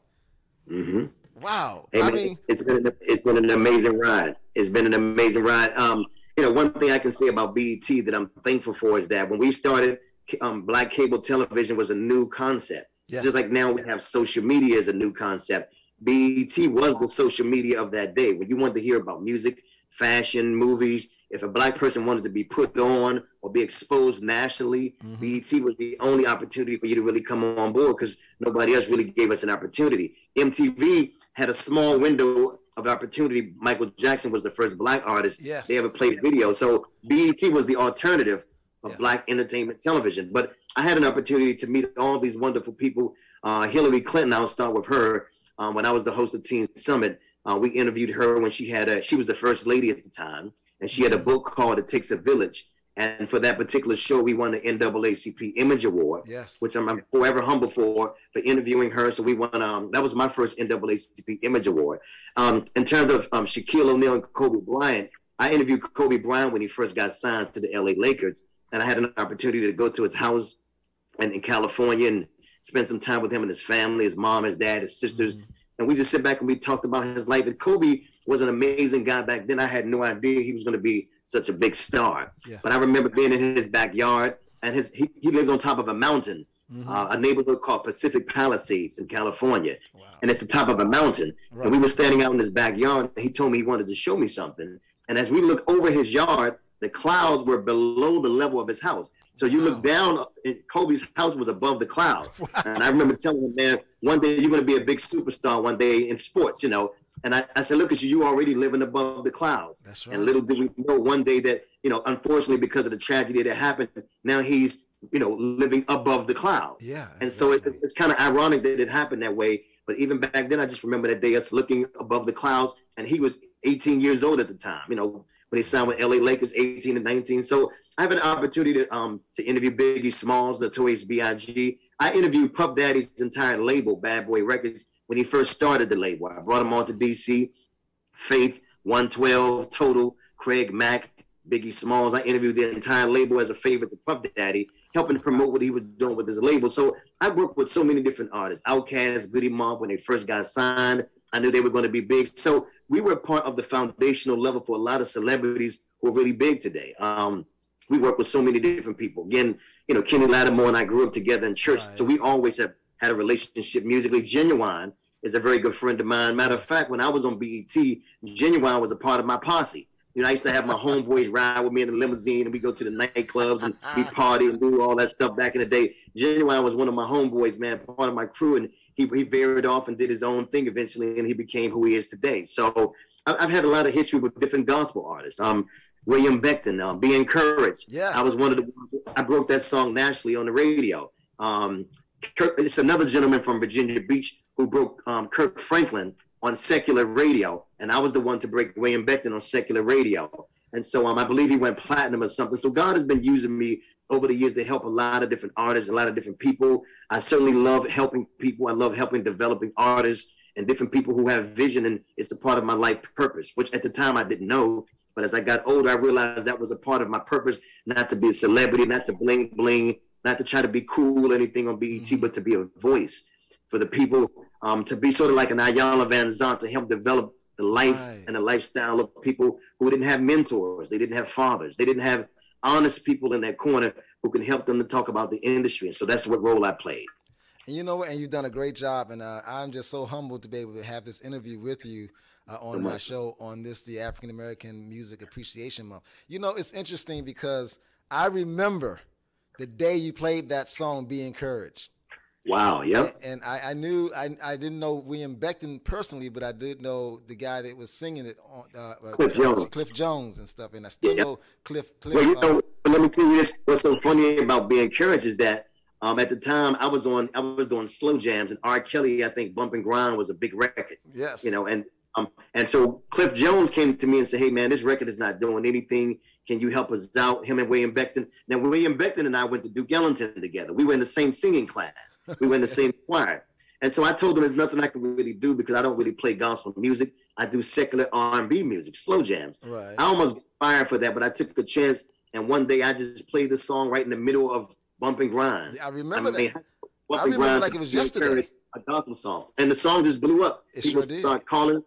Wow. Hey, I mean, it's been an amazing ride. It's been an amazing ride. You know, one thing I can say about BET that I'm thankful for is that when we started, black cable television was a new concept. Yes. Just like now we have social media as a new concept. BET was the social media of that day. When you wanted to hear about music, fashion, movies, if a black person wanted to be put on or be exposed nationally, BET was the only opportunity for you to really come on board because nobody else really gave us an opportunity. MTV had a small window of opportunity. Michael Jackson was the first black artist they ever played video. So BET was the alternative of black entertainment television. But I had an opportunity to meet all these wonderful people. Hillary Clinton, I'll start with her. When I was the host of Teen Summit, we interviewed her when she was the first lady at the time. And she had a book called It Takes a Village. And for that particular show, we won the NAACP Image Award, which I'm forever humble for interviewing her. So we won, that was my first NAACP Image Award. In terms of Shaquille O'Neal and Kobe Bryant, I interviewed Kobe Bryant when he first got signed to the LA Lakers. And I had an opportunity to go to his house in California and spend some time with him and his family, his mom, his dad, his sisters. And we just sit back and we talked about his life. And Kobe was an amazing guy back then. I had no idea he was going to be such a big star. But I remember being in his backyard, and he lived on top of a mountain, a neighborhood called Pacific Palisades in California. And it's the top of a mountain. And we were standing out in his backyard, and he told me he wanted to show me something. And as we looked over his yard, the clouds were below the level of his house. So you look down, and Kobe's house was above the clouds. And I remember telling him, man, one day you're going to be a big superstar one day in sports, you know. And I said, look at you already living above the clouds. That's right. And little did we know one day that, you know, unfortunately, because of the tragedy that happened, now he's, you know, living above the clouds. Yeah. And exactly. So it's kind of ironic that it happened that way. But even back then, I just remember that day us looking above the clouds, and he was 18 years old at the time, you know, when he signed with LA Lakers, 18 and 19. So I have an opportunity to interview Biggie Smalls, Notorious B.I.G. I interviewed Puff Daddy's entire label, Bad Boy Records, when he first started the label. I brought him on to DC, Faith, 112, Total, Craig Mack, Biggie Smalls. I interviewed the entire label as a favor to Puff Daddy, helping to promote what he was doing with his label. So I worked with so many different artists. Outkast, Goody Mob, when they first got signed, I knew they were going to be big. So we were part of the foundational level for a lot of celebrities who are really big today. We work with so many different people. Again, you know, Kenny Lattimore and I grew up together in church, so we always have had a relationship musically. Genuine is a very good friend of mine. Matter of fact, when I was on BET, Genuine was a part of my posse. You know, I used to have my homeboys ride with me in the limousine, and we go to the nightclubs and we party and do all that stuff back in the day. Genuine was one of my homeboys, man, part of my crew, and he veered off and did his own thing eventually, and he became who he is today. So I've had a lot of history with different gospel artists. William Beckton, Be Encouraged. Yes. I was one of the ones, I broke that song nationally on the radio. It's another gentleman from Virginia Beach who broke Kirk Franklin on secular radio, and I was the one to break William Beckton on secular radio. And so I believe he went platinum or something. So God has been using me over the years to help a lot of different artists, a lot of different people. I certainly love helping people. I love helping developing artists and different people who have vision, and it's a part of my life purpose, which at the time I didn't know. But as I got older, I realized that was a part of my purpose, not to be a celebrity, not to bling bling, not to try to be cool or anything on BET, but to be a voice for the people, to be sort of like an Ayala Van Zant, to help develop the life and the lifestyle of people who didn't have mentors, they didn't have fathers, they didn't have honest people in that corner who can help them to talk about the industry. And so that's what role I played. And you know what? And you've done a great job. And I'm just so humbled to be able to have this interview with you on my show on this, the African American Music Appreciation Month. You know, it's interesting because I remember the day you played that song, Be Encouraged. Wow, yep. And I knew, I didn't know William Beckton personally, but I did know the guy that was singing it, Cliff Jones and stuff. And I still know Cliff. Well, you know, let me tell you this. What's so funny about Be Encouraged is that at the time I was doing slow jams, and R. Kelly, I think Bump and Grind was a big record. Yes. You know, and so Cliff Jones came to me and said, "Hey man, this record is not doing anything. Can you help us out?" Him and William Beckton. Now William Beckton and I went to Duke Ellington together. We were in the same singing class. We were in the same choir. And so I told him there's nothing I can really do because I don't really play gospel music. I do secular R&B music, slow jams. Right. I almost got fired for that, but I took a chance. And one day I just played the song right in the middle of Bump and Grind. Yeah, I remember that. Bump I remember like it was yesterday. A gospel song. And the song just blew up. People start calling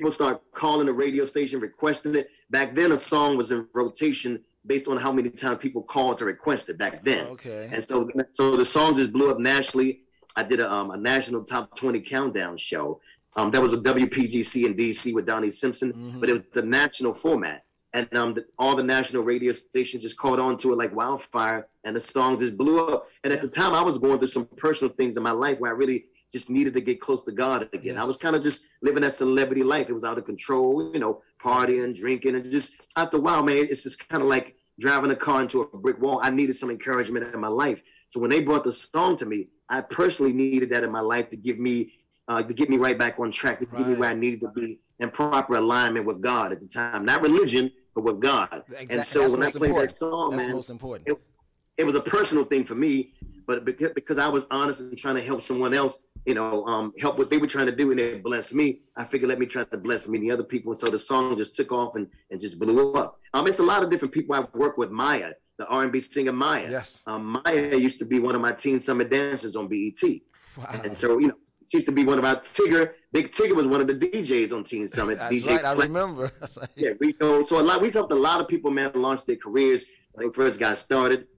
the radio station, requesting it. Back then, a song was in rotation based on how many times people called to request it back then. Okay. And so the song just blew up nationally. I did a national top 20 countdown show. That was a WPGC in DC with Donnie Simpson, but it was the national format. And all the national radio stations just caught on to it like wildfire, and the song just blew up. And at the time, I was going through some personal things in my life where I really just needed to get close to God again. Yes. I was kind of just living that celebrity life. It was out of control, you know, partying, drinking, and just after a while, man, it's just kind of like driving a car into a brick wall. I needed some encouragement in my life. So when they brought the song to me, I personally needed that in my life to give me, to get me right back on track, to get me where I needed to be in proper alignment with God at the time. Not religion, but with God. Exactly. And so that's when I played that song, that's man, most important. It was a personal thing for me, but because I was honest and trying to help someone else, you know, help what they were trying to do, and they blessed me, I figured let me try to bless many other people. And so the song just took off and just blew up. It's a lot of different people I've worked with. Maya, the R&B singer Maya. Yes. Maya used to be one of my teen summer dancers on BET. Wow. And so, you know, she used to be one of our Tigger. Big Tigger was one of the DJs on Teen Summit. That's DJ right, I remember. Yeah, we've helped a lot of people, man, launch their careers when they first got started.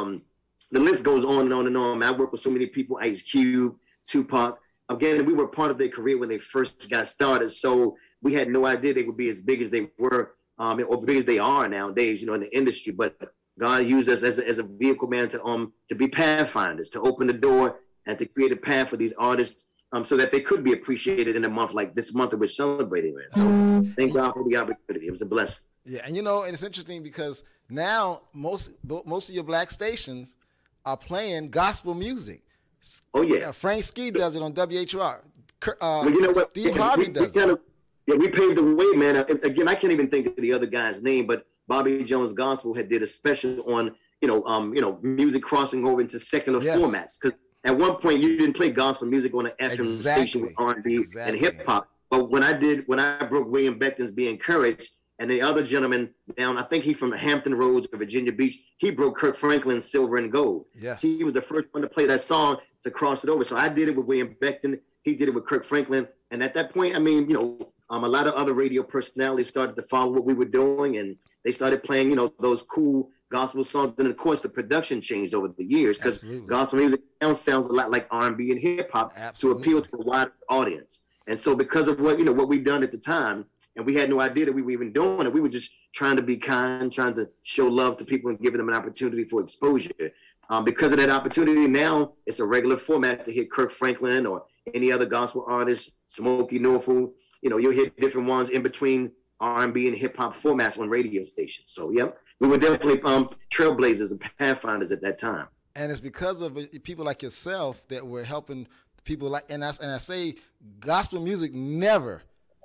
The list goes on and on and on. Man, I work with so many people, Ice Cube, Tupac. Again, we were part of their career when they first got started. So we had no idea they would be as big as they were, or big as they are nowadays, you know, in the industry. But God used us as a vehicle, man, to be pathfinders, to open the door and to create a path for these artists, so that they could be appreciated in a month like this month that we're celebrating. Man. So thank God for the opportunity. It was a blessing. Yeah, and you know, and it's interesting because now most of your black stations are playing gospel music. Oh yeah, Frank Ski does it on WHR. Well, you know what? Steve Harvey does it. We paved the way, man. Again, I can't even think of the other guy's name, but Bobby Jones Gospel did a special on music crossing over into secular formats, because at one point you didn't play gospel music on an FM station with R&B and hip hop. But when I broke William Beckton's Be Encouraged, and the other gentleman down, I think he's from the Hampton Roads or Virginia Beach, he broke Kirk Franklin's Silver and Gold. Yes. He was the first one to play that song to cross it over. So I did it with William Beckton. He did it with Kirk Franklin. And at that point, a lot of other radio personalities started to follow what we were doing, and they started playing, those cool gospel songs. And of course, the production changed over the years, because gospel music now sounds a lot like R&B and hip hop to appeal to a wider audience. And so because of what we've done at the time, and we had no idea that we were even doing it, we were just trying to be kind, trying to show love to people and giving them an opportunity for exposure. Because of that opportunity, now it's a regular format to hear Kirk Franklin or any other gospel artist, Smokey Norfolk. You'll hear different ones in between R&B and hip hop formats on radio stations. So, we were definitely trailblazers and pathfinders at that time. And it's because of people like yourself that were helping people and I say gospel music never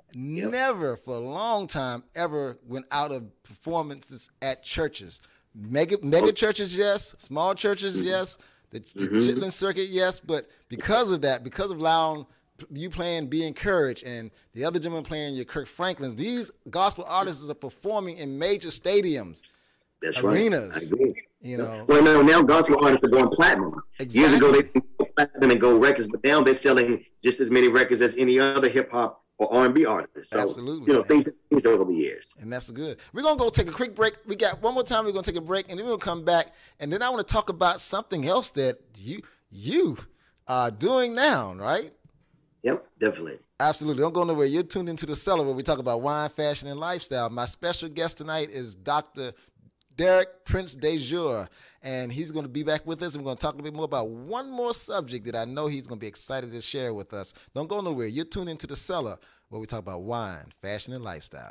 never for a long time ever went out of performances at churches. Mega churches, yes. Small churches, yes. The Chitlin Circuit, yes. But because of that, because of allowing you playing Be Encouraged and the other gentleman playing your Kirk Franklin's, these gospel artists are performing in major stadiums, arenas. Right. I agree. You know. Well, no, now gospel artists are going platinum. Exactly. Years ago, they didn't go platinum and gold records, but now they're selling just as many records as any other hip hop or R&B artists. So, absolutely. You know, things have changed over the years. And that's good. We're going to go take a quick break. We got one more time. We're going to take a break, and then we'll come back. And then I want to talk about something else that you are doing now, right? Yep, definitely. Absolutely. Don't go nowhere. You're tuned into The Cellar, where we talk about wine, fashion, and lifestyle. My special guest tonight is Dr. Derek Prince DeJour, and he's going to be back with us. And we're going to talk a little bit more about one more subject that I know he's going to be excited to share with us. Don't go nowhere. You're tuned into The Cellar, where we talk about wine, fashion, and lifestyle.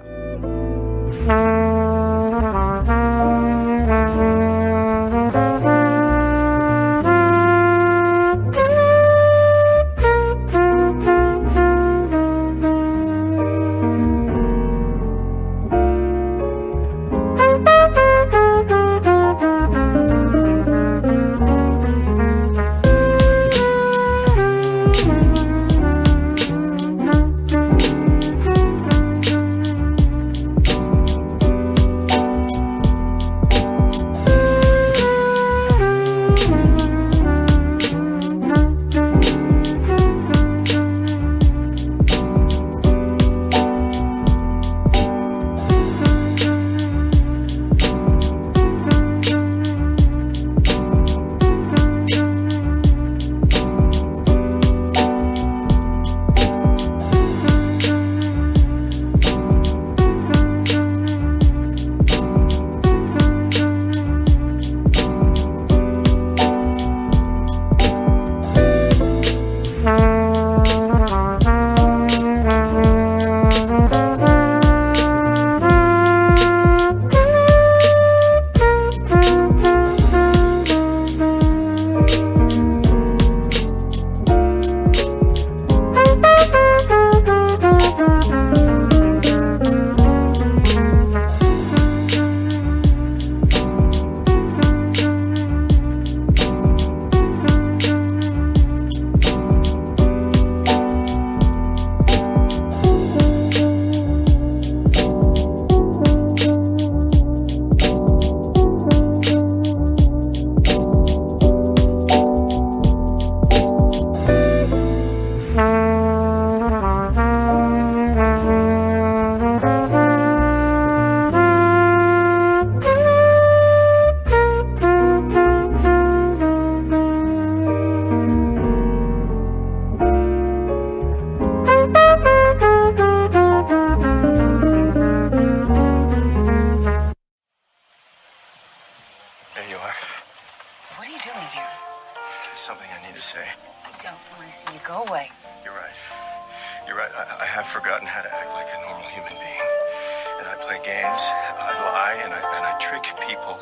I have forgotten how to act like a normal human being. And I play games, I lie, and I trick people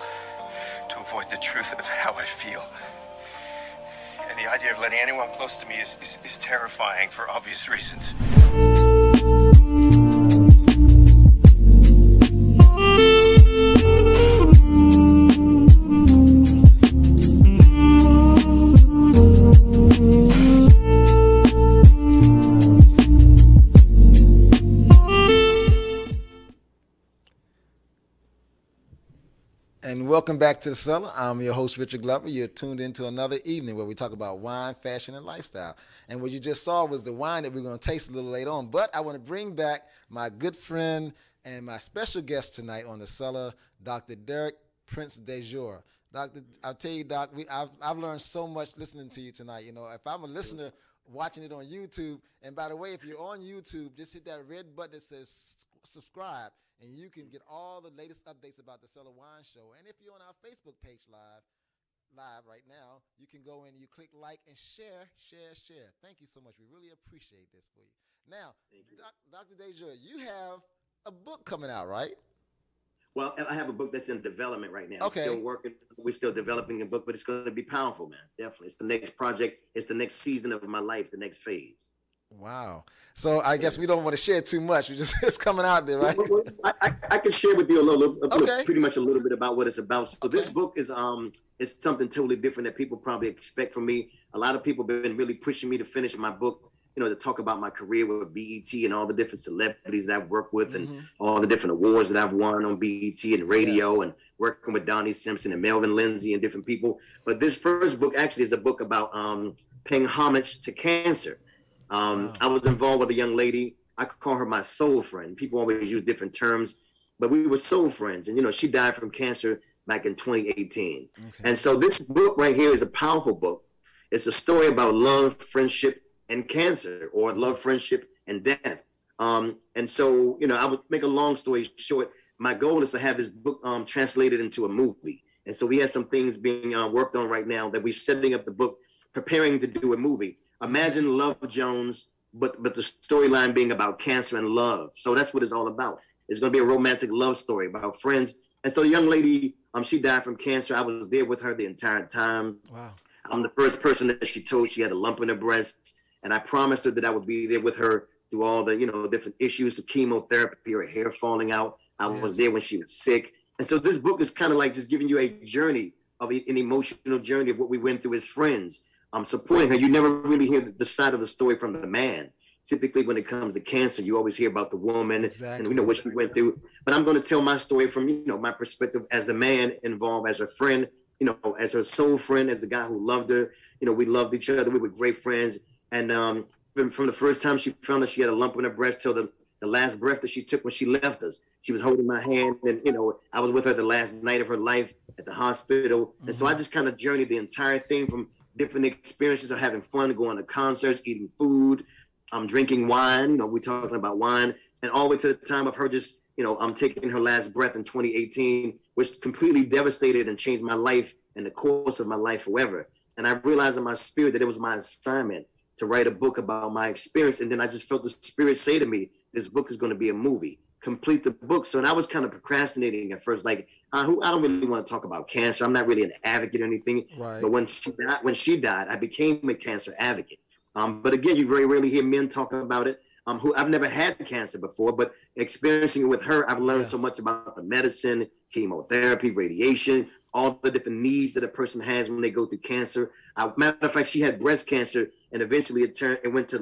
to avoid the truth of how I feel. And the idea of letting anyone close to me is terrifying for obvious reasons. And welcome back to The Cellar. I'm your host, Richard Glover. You're tuned into another evening where we talk about wine, fashion, and lifestyle. And what you just saw was the wine that we're going to taste a little later on. But I want to bring back my good friend and my special guest tonight on The Cellar, Dr. Derek Prince DeJour. Doctor, I'll tell you, Doc, I've learned so much listening to you tonight. You know, if I'm a listener watching it on YouTube, and by the way, if you're on YouTube, just hit that red button that says subscribe. And you can get all the latest updates about the Cellar Wine Show. And if you're on our Facebook page live right now, you can go in and you click like and share. Thank you so much. We really appreciate this for you. Now, Dr. DeJour, you have a book coming out, right? Well, I have a book that's in development right now. Okay. Still working. We're still developing a book, but it's going to be powerful, man. Definitely. It's the next project. It's the next season of my life, the next phase. Wow. So I guess we don't want to share too much. We just it's coming out there, right? Well, I can share with you Okay. pretty much a little bit about what it's about. So this book is it's something totally different that people probably expect from me. A lot of people have been really pushing me to finish my book, you know, to talk about my career with BET and all the different celebrities that I've worked with and all the different awards that I've won on BET and radio and working with Donnie Simpson and Melvin Lindsay and different people. But this first book actually is a book about paying homage to cancer. I was involved with a young lady. I call her my soul friend. People always use different terms, but we were soul friends. And, you know, she died from cancer back in 2018. And so this book right here is a powerful book. It's a story about love, friendship, and cancer, or love, friendship, and death. And so, you know, I would make a long story short. My goal is to have this book translated into a movie. And so we have some things being worked on right now that we're setting up the book, preparing to do a movie. Imagine Love Jones, but the storyline being about cancer and love. So that's what it's all about. It's going to be a romantic love story about friends. And so the young lady, she died from cancer. I was there with her the entire time. Wow. I'm the first person that she told she had a lump in her breast. And I promised her that I would be there with her through all the, you know, different issues, the chemotherapy, her hair falling out. I was there when she was sick. And so this book is kind of like just giving you a journey of an emotional journey of what we went through as friends. Supporting her. You never really hear the side of the story from the man. Typically, when it comes to cancer, you always hear about the woman and, you know, what she went through. But I'm going to tell my story from, you know, my perspective as the man involved, as a friend, you know, as her soul friend, as the guy who loved her. You know, we loved each other. We were great friends. And from the first time she found out she had a lump in her breast till the last breath that she took when she left us, she was holding my hand. And, you know, I was with her the last night of her life at the hospital. And so I just kind of journeyed the entire thing from different experiences of having fun, going to concerts, eating food, drinking wine. You know, we're talking about wine, and all the way to the time of her just, you know, taking her last breath in 2018, which completely devastated and changed my life and the course of my life forever. And I realized in my spirit that it was my assignment to write a book about my experience. And then I just felt the spirit say to me, this book is going to be a movie. Complete the book. So, and I was kind of procrastinating at first, like, I don't really want to talk about cancer. I'm not really an advocate or anything. Right. But when she died, I became a cancer advocate. But again, you very rarely hear men talking about it. Who I've never had cancer before, but experiencing it with her, I've learned so much about the medicine, chemotherapy, radiation, all the different needs that a person has when they go through cancer. Matter of fact, she had breast cancer, and eventually it turned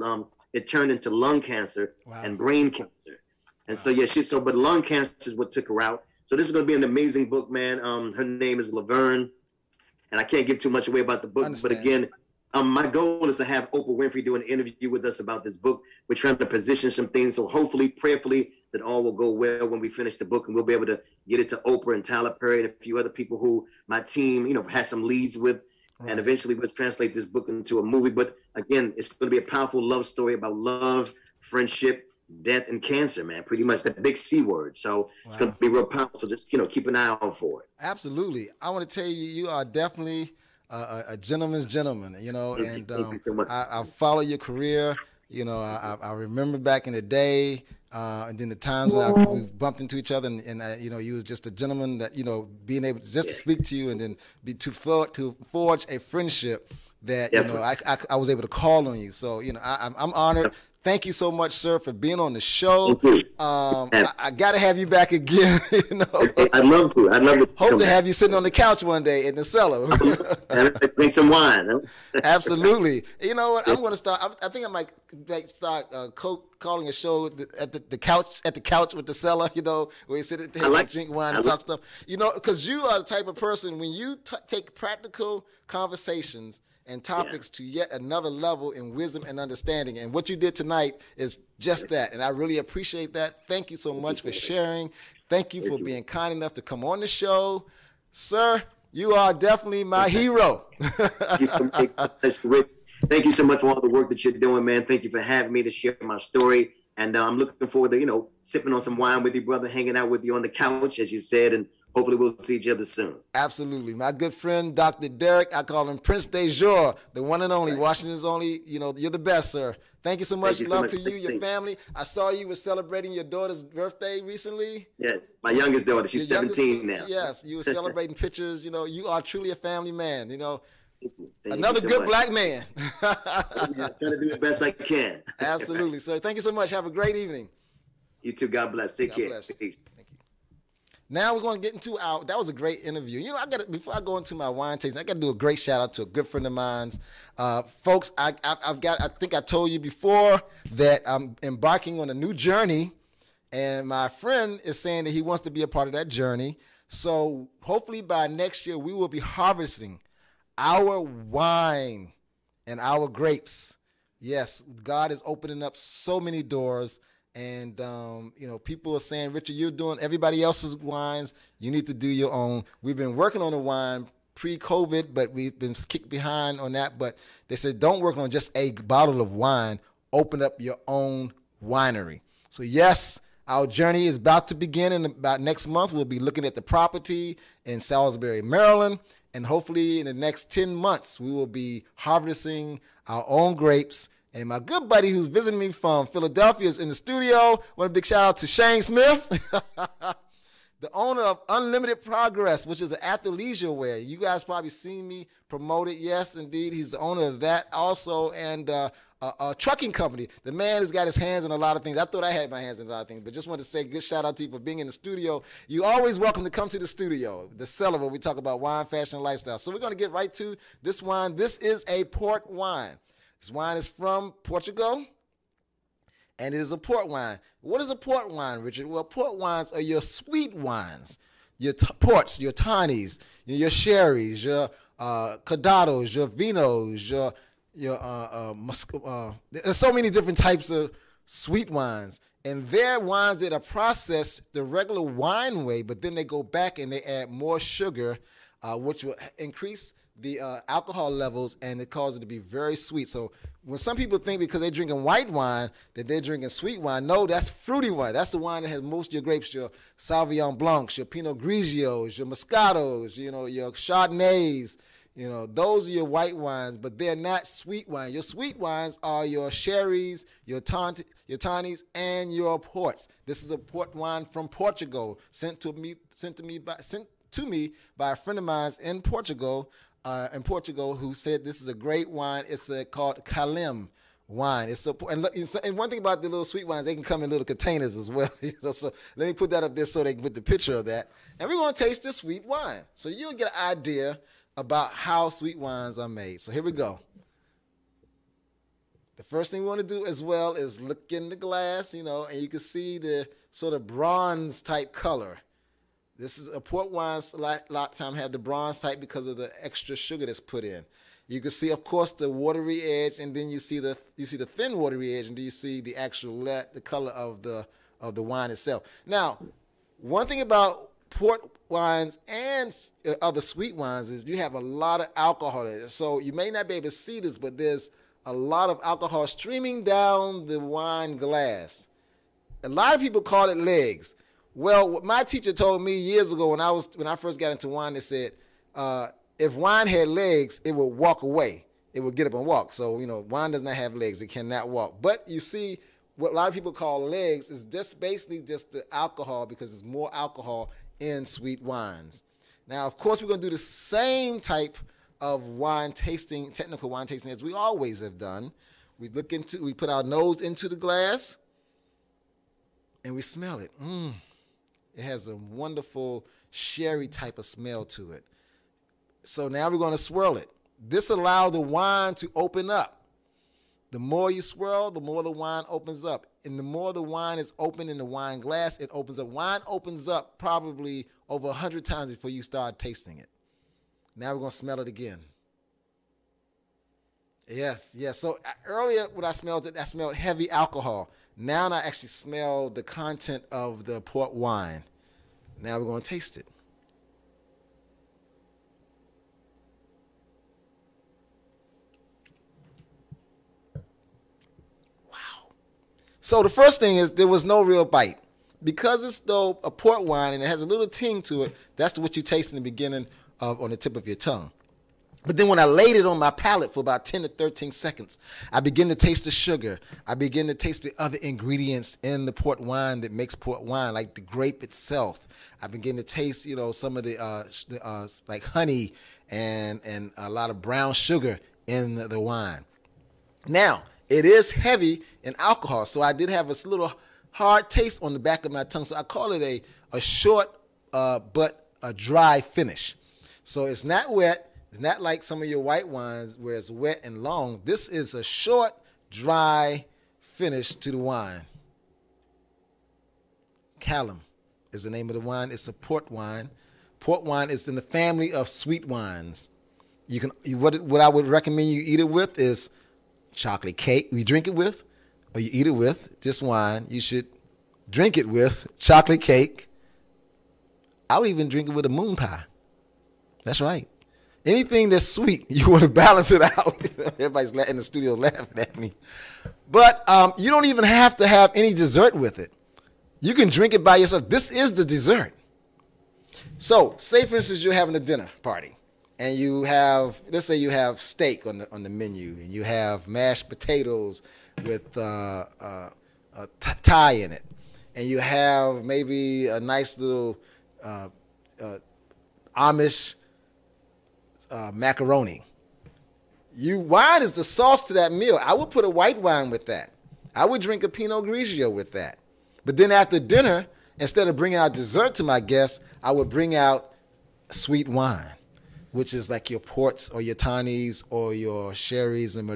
into lung cancer and brain cancer. And so, yeah, but lung cancer is what took her out. So this is going to be an amazing book, man. Her name is Laverne, and I can't give too much away about the book. But again, my goal is to have Oprah Winfrey do an interview with us about this book. We're trying to position some things. So hopefully, prayerfully, that all will go well when we finish the book, and we'll be able to get it to Oprah and Tyler Perry and a few other people who my team, you know, has some leads with. And eventually we'll translate this book into a movie. But again, it's going to be a powerful love story about love, friendship, death, and cancer, man. Pretty much that big C word. So it's going to be real powerful. So just, you know, keep an eye out for it. Absolutely. I want to tell you, you are definitely a gentleman's gentleman, you know, and I follow your career. You know, I remember back in the day, and then the times when we bumped into each other, and you know, you was just a gentleman that, you know, being able to just to speak to you, and then to forge a friendship that, you know, I was able to call on you. So, you know, I'm honored. Thank you so much, sir, for being on the show. I got to have you back again. You know, I'd love to. Hope to have you sitting on the couch one day in the cellar. Drink some wine. Huh? Absolutely. You know what? I'm going to start. I think I might start calling a show at the couch with the cellar. You know, where you sit there and drink wine and talk stuff. You know, because you are the type of person when you take practical conversations and topics to yet another level in wisdom and understanding. And what you did tonight is just that. And I really appreciate that. Thank you so much for sharing. Thank you for being kind enough to come on the show. Sir, you are definitely my hero. Thank you so much for all the work that you're doing, man. Thank you for having me to share my story. And I'm looking forward to, you know, sipping on some wine with you, brother, hanging out with you on the couch, as you said, and hopefully we'll see each other soon. Absolutely. My good friend, Dr. Derek, I call him Prince de Jour, the one and only, Washington's only. You know, you're the best, sir. Thank you so much. Love to you, your family. I saw you were celebrating your daughter's birthday recently. Yeah, my youngest daughter. She's 17 now. Yes, you were celebrating pictures. You know, you are truly a family man. You know, Another so good much. black man. I'm trying to do the best I can. Absolutely, sir. Thank you so much. Have a great evening. You too. God bless. Take care. Bless. Peace. Thank you. Now we're going to get into that was a great interview. You know, before I go into my wine tasting, I got to do a great shout out to a good friend of mine's. Folks, I think I told you before that I'm embarking on a new journey, and my friend is saying that he wants to be a part of that journey. So hopefully by next year, we will be harvesting our wine and our grapes. Yes, God is opening up so many doors. And, you know, people are saying, Richard, you're doing everybody else's wines. You need to do your own. We've been working on the wine pre-COVID, but we've been kicked behind on that. But they said, don't work on just a bottle of wine. Open up your own winery. So, yes, our journey is about to begin in about next month. We'll be looking at the property in Salisbury, Maryland. And hopefully in the next 10 months, we will be harvesting our own grapes. And my good buddy who's visiting me from Philadelphia is in the studio. Want a big shout out to Shane Smith, the owner of Unlimited Progress, which is the athleisure wear. You guys probably seen me promote it. Yes, indeed. He's the owner of that also, and a trucking company. The man has got his hands in a lot of things. I thought I had my hands in a lot of things, but just want to say good shout out to you for being in the studio. You're always welcome to come to the studio, the Cellar, where we talk about wine, fashion, and lifestyle. So we're going to get right to this wine. This is a port wine. This wine is from Portugal, and it is a port wine. What is a port wine, Richard? Well, port wines are your sweet wines, your ports, your tawnies, your sherries, your cordados, your vinos, there's so many different types of sweet wines. And they're wines that are processed the regular wine way, but then they go back and they add more sugar, which will increase the alcohol levels, and it causes it to be very sweet. So when some people think because they're drinking white wine that they're drinking sweet wine, no, that's fruity wine. That's the wine that has most of your grapes, your Sauvignon Blancs, your Pinot Grigios, your Moscatos, you know, your Chardonnays. You know, those are your white wines, but they're not sweet wine. Your sweet wines are your sherries, your tawnies, and your ports. This is a port wine from Portugal, sent to me by a friend of mine in Portugal, who said this is a great wine. It's called Calim wine. And one thing about the little sweet wines, they can come in little containers as well. So let me put that up there so they can put the picture of that. And we're going to taste this sweet wine, so you'll get an idea about how sweet wines are made. So here we go. The first thing we want to do as well is look in the glass, you know, and you can see the sort of bronze type color. This is a port wine. A lot of time have the bronze type because of the extra sugar that's put in. You can see, of course, the watery edge, and then you see the thin watery edge, and then you see the actual the color of the wine itself. Now, one thing about port wines and other sweet wines is you have a lot of alcohol in it. So you may not be able to see this, but there's a lot of alcohol streaming down the wine glass. A lot of people call it legs. Well, what my teacher told me years ago when I first got into wine, they said, if wine had legs, it would walk away. It would get up and walk. So, you know, wine does not have legs. It cannot walk. But you see, what a lot of people call legs is just basically just the alcohol, because there's more alcohol in sweet wines. Now, of course, we're going to do the same type of wine tasting, technical wine tasting, as we always have done. We put our nose into the glass, and we smell it. It has a wonderful sherry type of smell to it. So now we're going to swirl it. This allows the wine to open up. The more you swirl, the more the wine opens up. And the more the wine is open in the wine glass, it opens up. Wine opens up probably over 100 times before you start tasting it. Now we're going to smell it again. Yes. So earlier when I smelled it, I smelled heavy alcohol. Now I actually smell the content of the port wine. Now we're going to taste it. Wow. So the first thing is there was no real bite. Because it's though a port wine and it has a little ting to it, that's what you taste in the beginning on the tip of your tongue. But then when I laid it on my palate for about 10 to 13 seconds, I begin to taste the sugar. I begin to taste the other ingredients in the port wine that makes port wine, like the grape itself. I begin to taste, some of the like honey and a lot of brown sugar in the wine. Now, it is heavy in alcohol, so I did have a little hard taste on the back of my tongue. So I call it a short but a dry finish. So it's not wet. It's not like some of your white wines where it's wet and long. This is a short, dry finish to the wine. Callum is the name of the wine. It's a port wine. Port wine is in the family of sweet wines. What I would recommend you eat it with is chocolate cake. You drink it with, or you eat it with just wine. You should drink it with chocolate cake. I would even drink it with a moon pie. That's right. Anything that's sweet, you want to balance it out. Everybody's in the studio laughing at me. But you don't even have to have any dessert with it. You can drink it by yourself. This is the dessert. So, say for instance, you're having a dinner party, and you have, let's say you have steak on the menu, and you have mashed potatoes with Thai in it, and you have maybe a nice little Amish macaroni. Wine is the sauce to that meal. I would put a white wine with that. I would drink a Pinot Grigio with that. But then after dinner, instead of bringing out dessert to my guests, I would bring out sweet wine, which is like your ports or your tawnies or your sherries and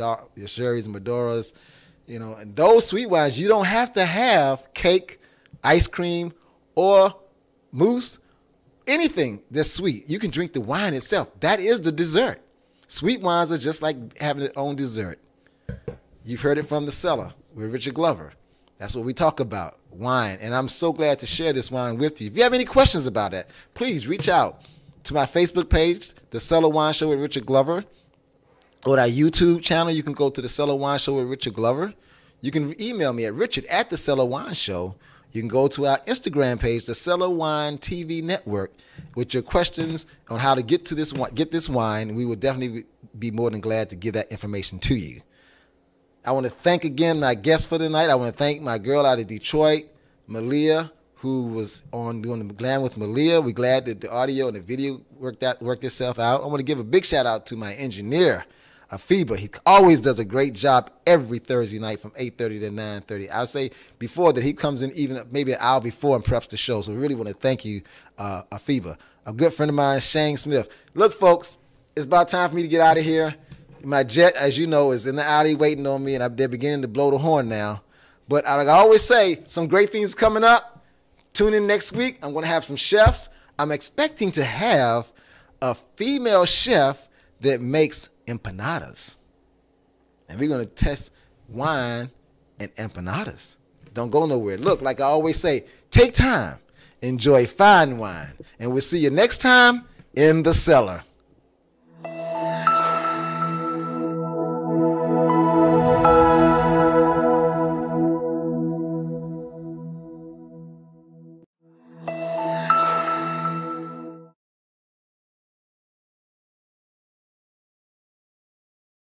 Maduras, and those sweet wines, you don't have to have cake, ice cream, or mousse. Anything that's sweet, you can drink the wine itself. That is the dessert. Sweet wines are just like having their own dessert. You've heard it from the Cellar with Richard Glover. That's what we talk about, wine. And I'm so glad to share this wine with you. If you have any questions about that, please reach out to my Facebook page, The Cellar Wine Show with Richard Glover. Or our YouTube channel, you can go to The Cellar Wine Show with Richard Glover. You can email me at richard@thecellarwineshow. You can go to our Instagram page, the Cellar Wine TV Network, with your questions on how to get this wine. We will definitely be more than glad to give that information to you. I want to thank again my guest for tonight. I want to thank my girl out of Detroit, Malia, who was on doing the Glam with Malia. We're glad that the audio and the video worked itself out. I want to give a big shout out to my engineer, Afiba. He always does a great job every Thursday night from 8:30 to 9:30. I'll say before that he comes in even maybe an hour before and preps the show. So we really want to thank you, Afiba. A good friend of mine, Shane Smith. Look, folks, it's about time for me to get out of here. My jet, as you know, is in the alley waiting on me, and they're beginning to blow the horn now. But like I always say, some great things coming up. Tune in next week. I'm going to have some chefs. I'm expecting to have a female chef that makes empanadas. And we're going to test wine and empanadas. Don't go nowhere. Look, like I always say, take time. Enjoy fine wine. And we'll see you next time in the cellar.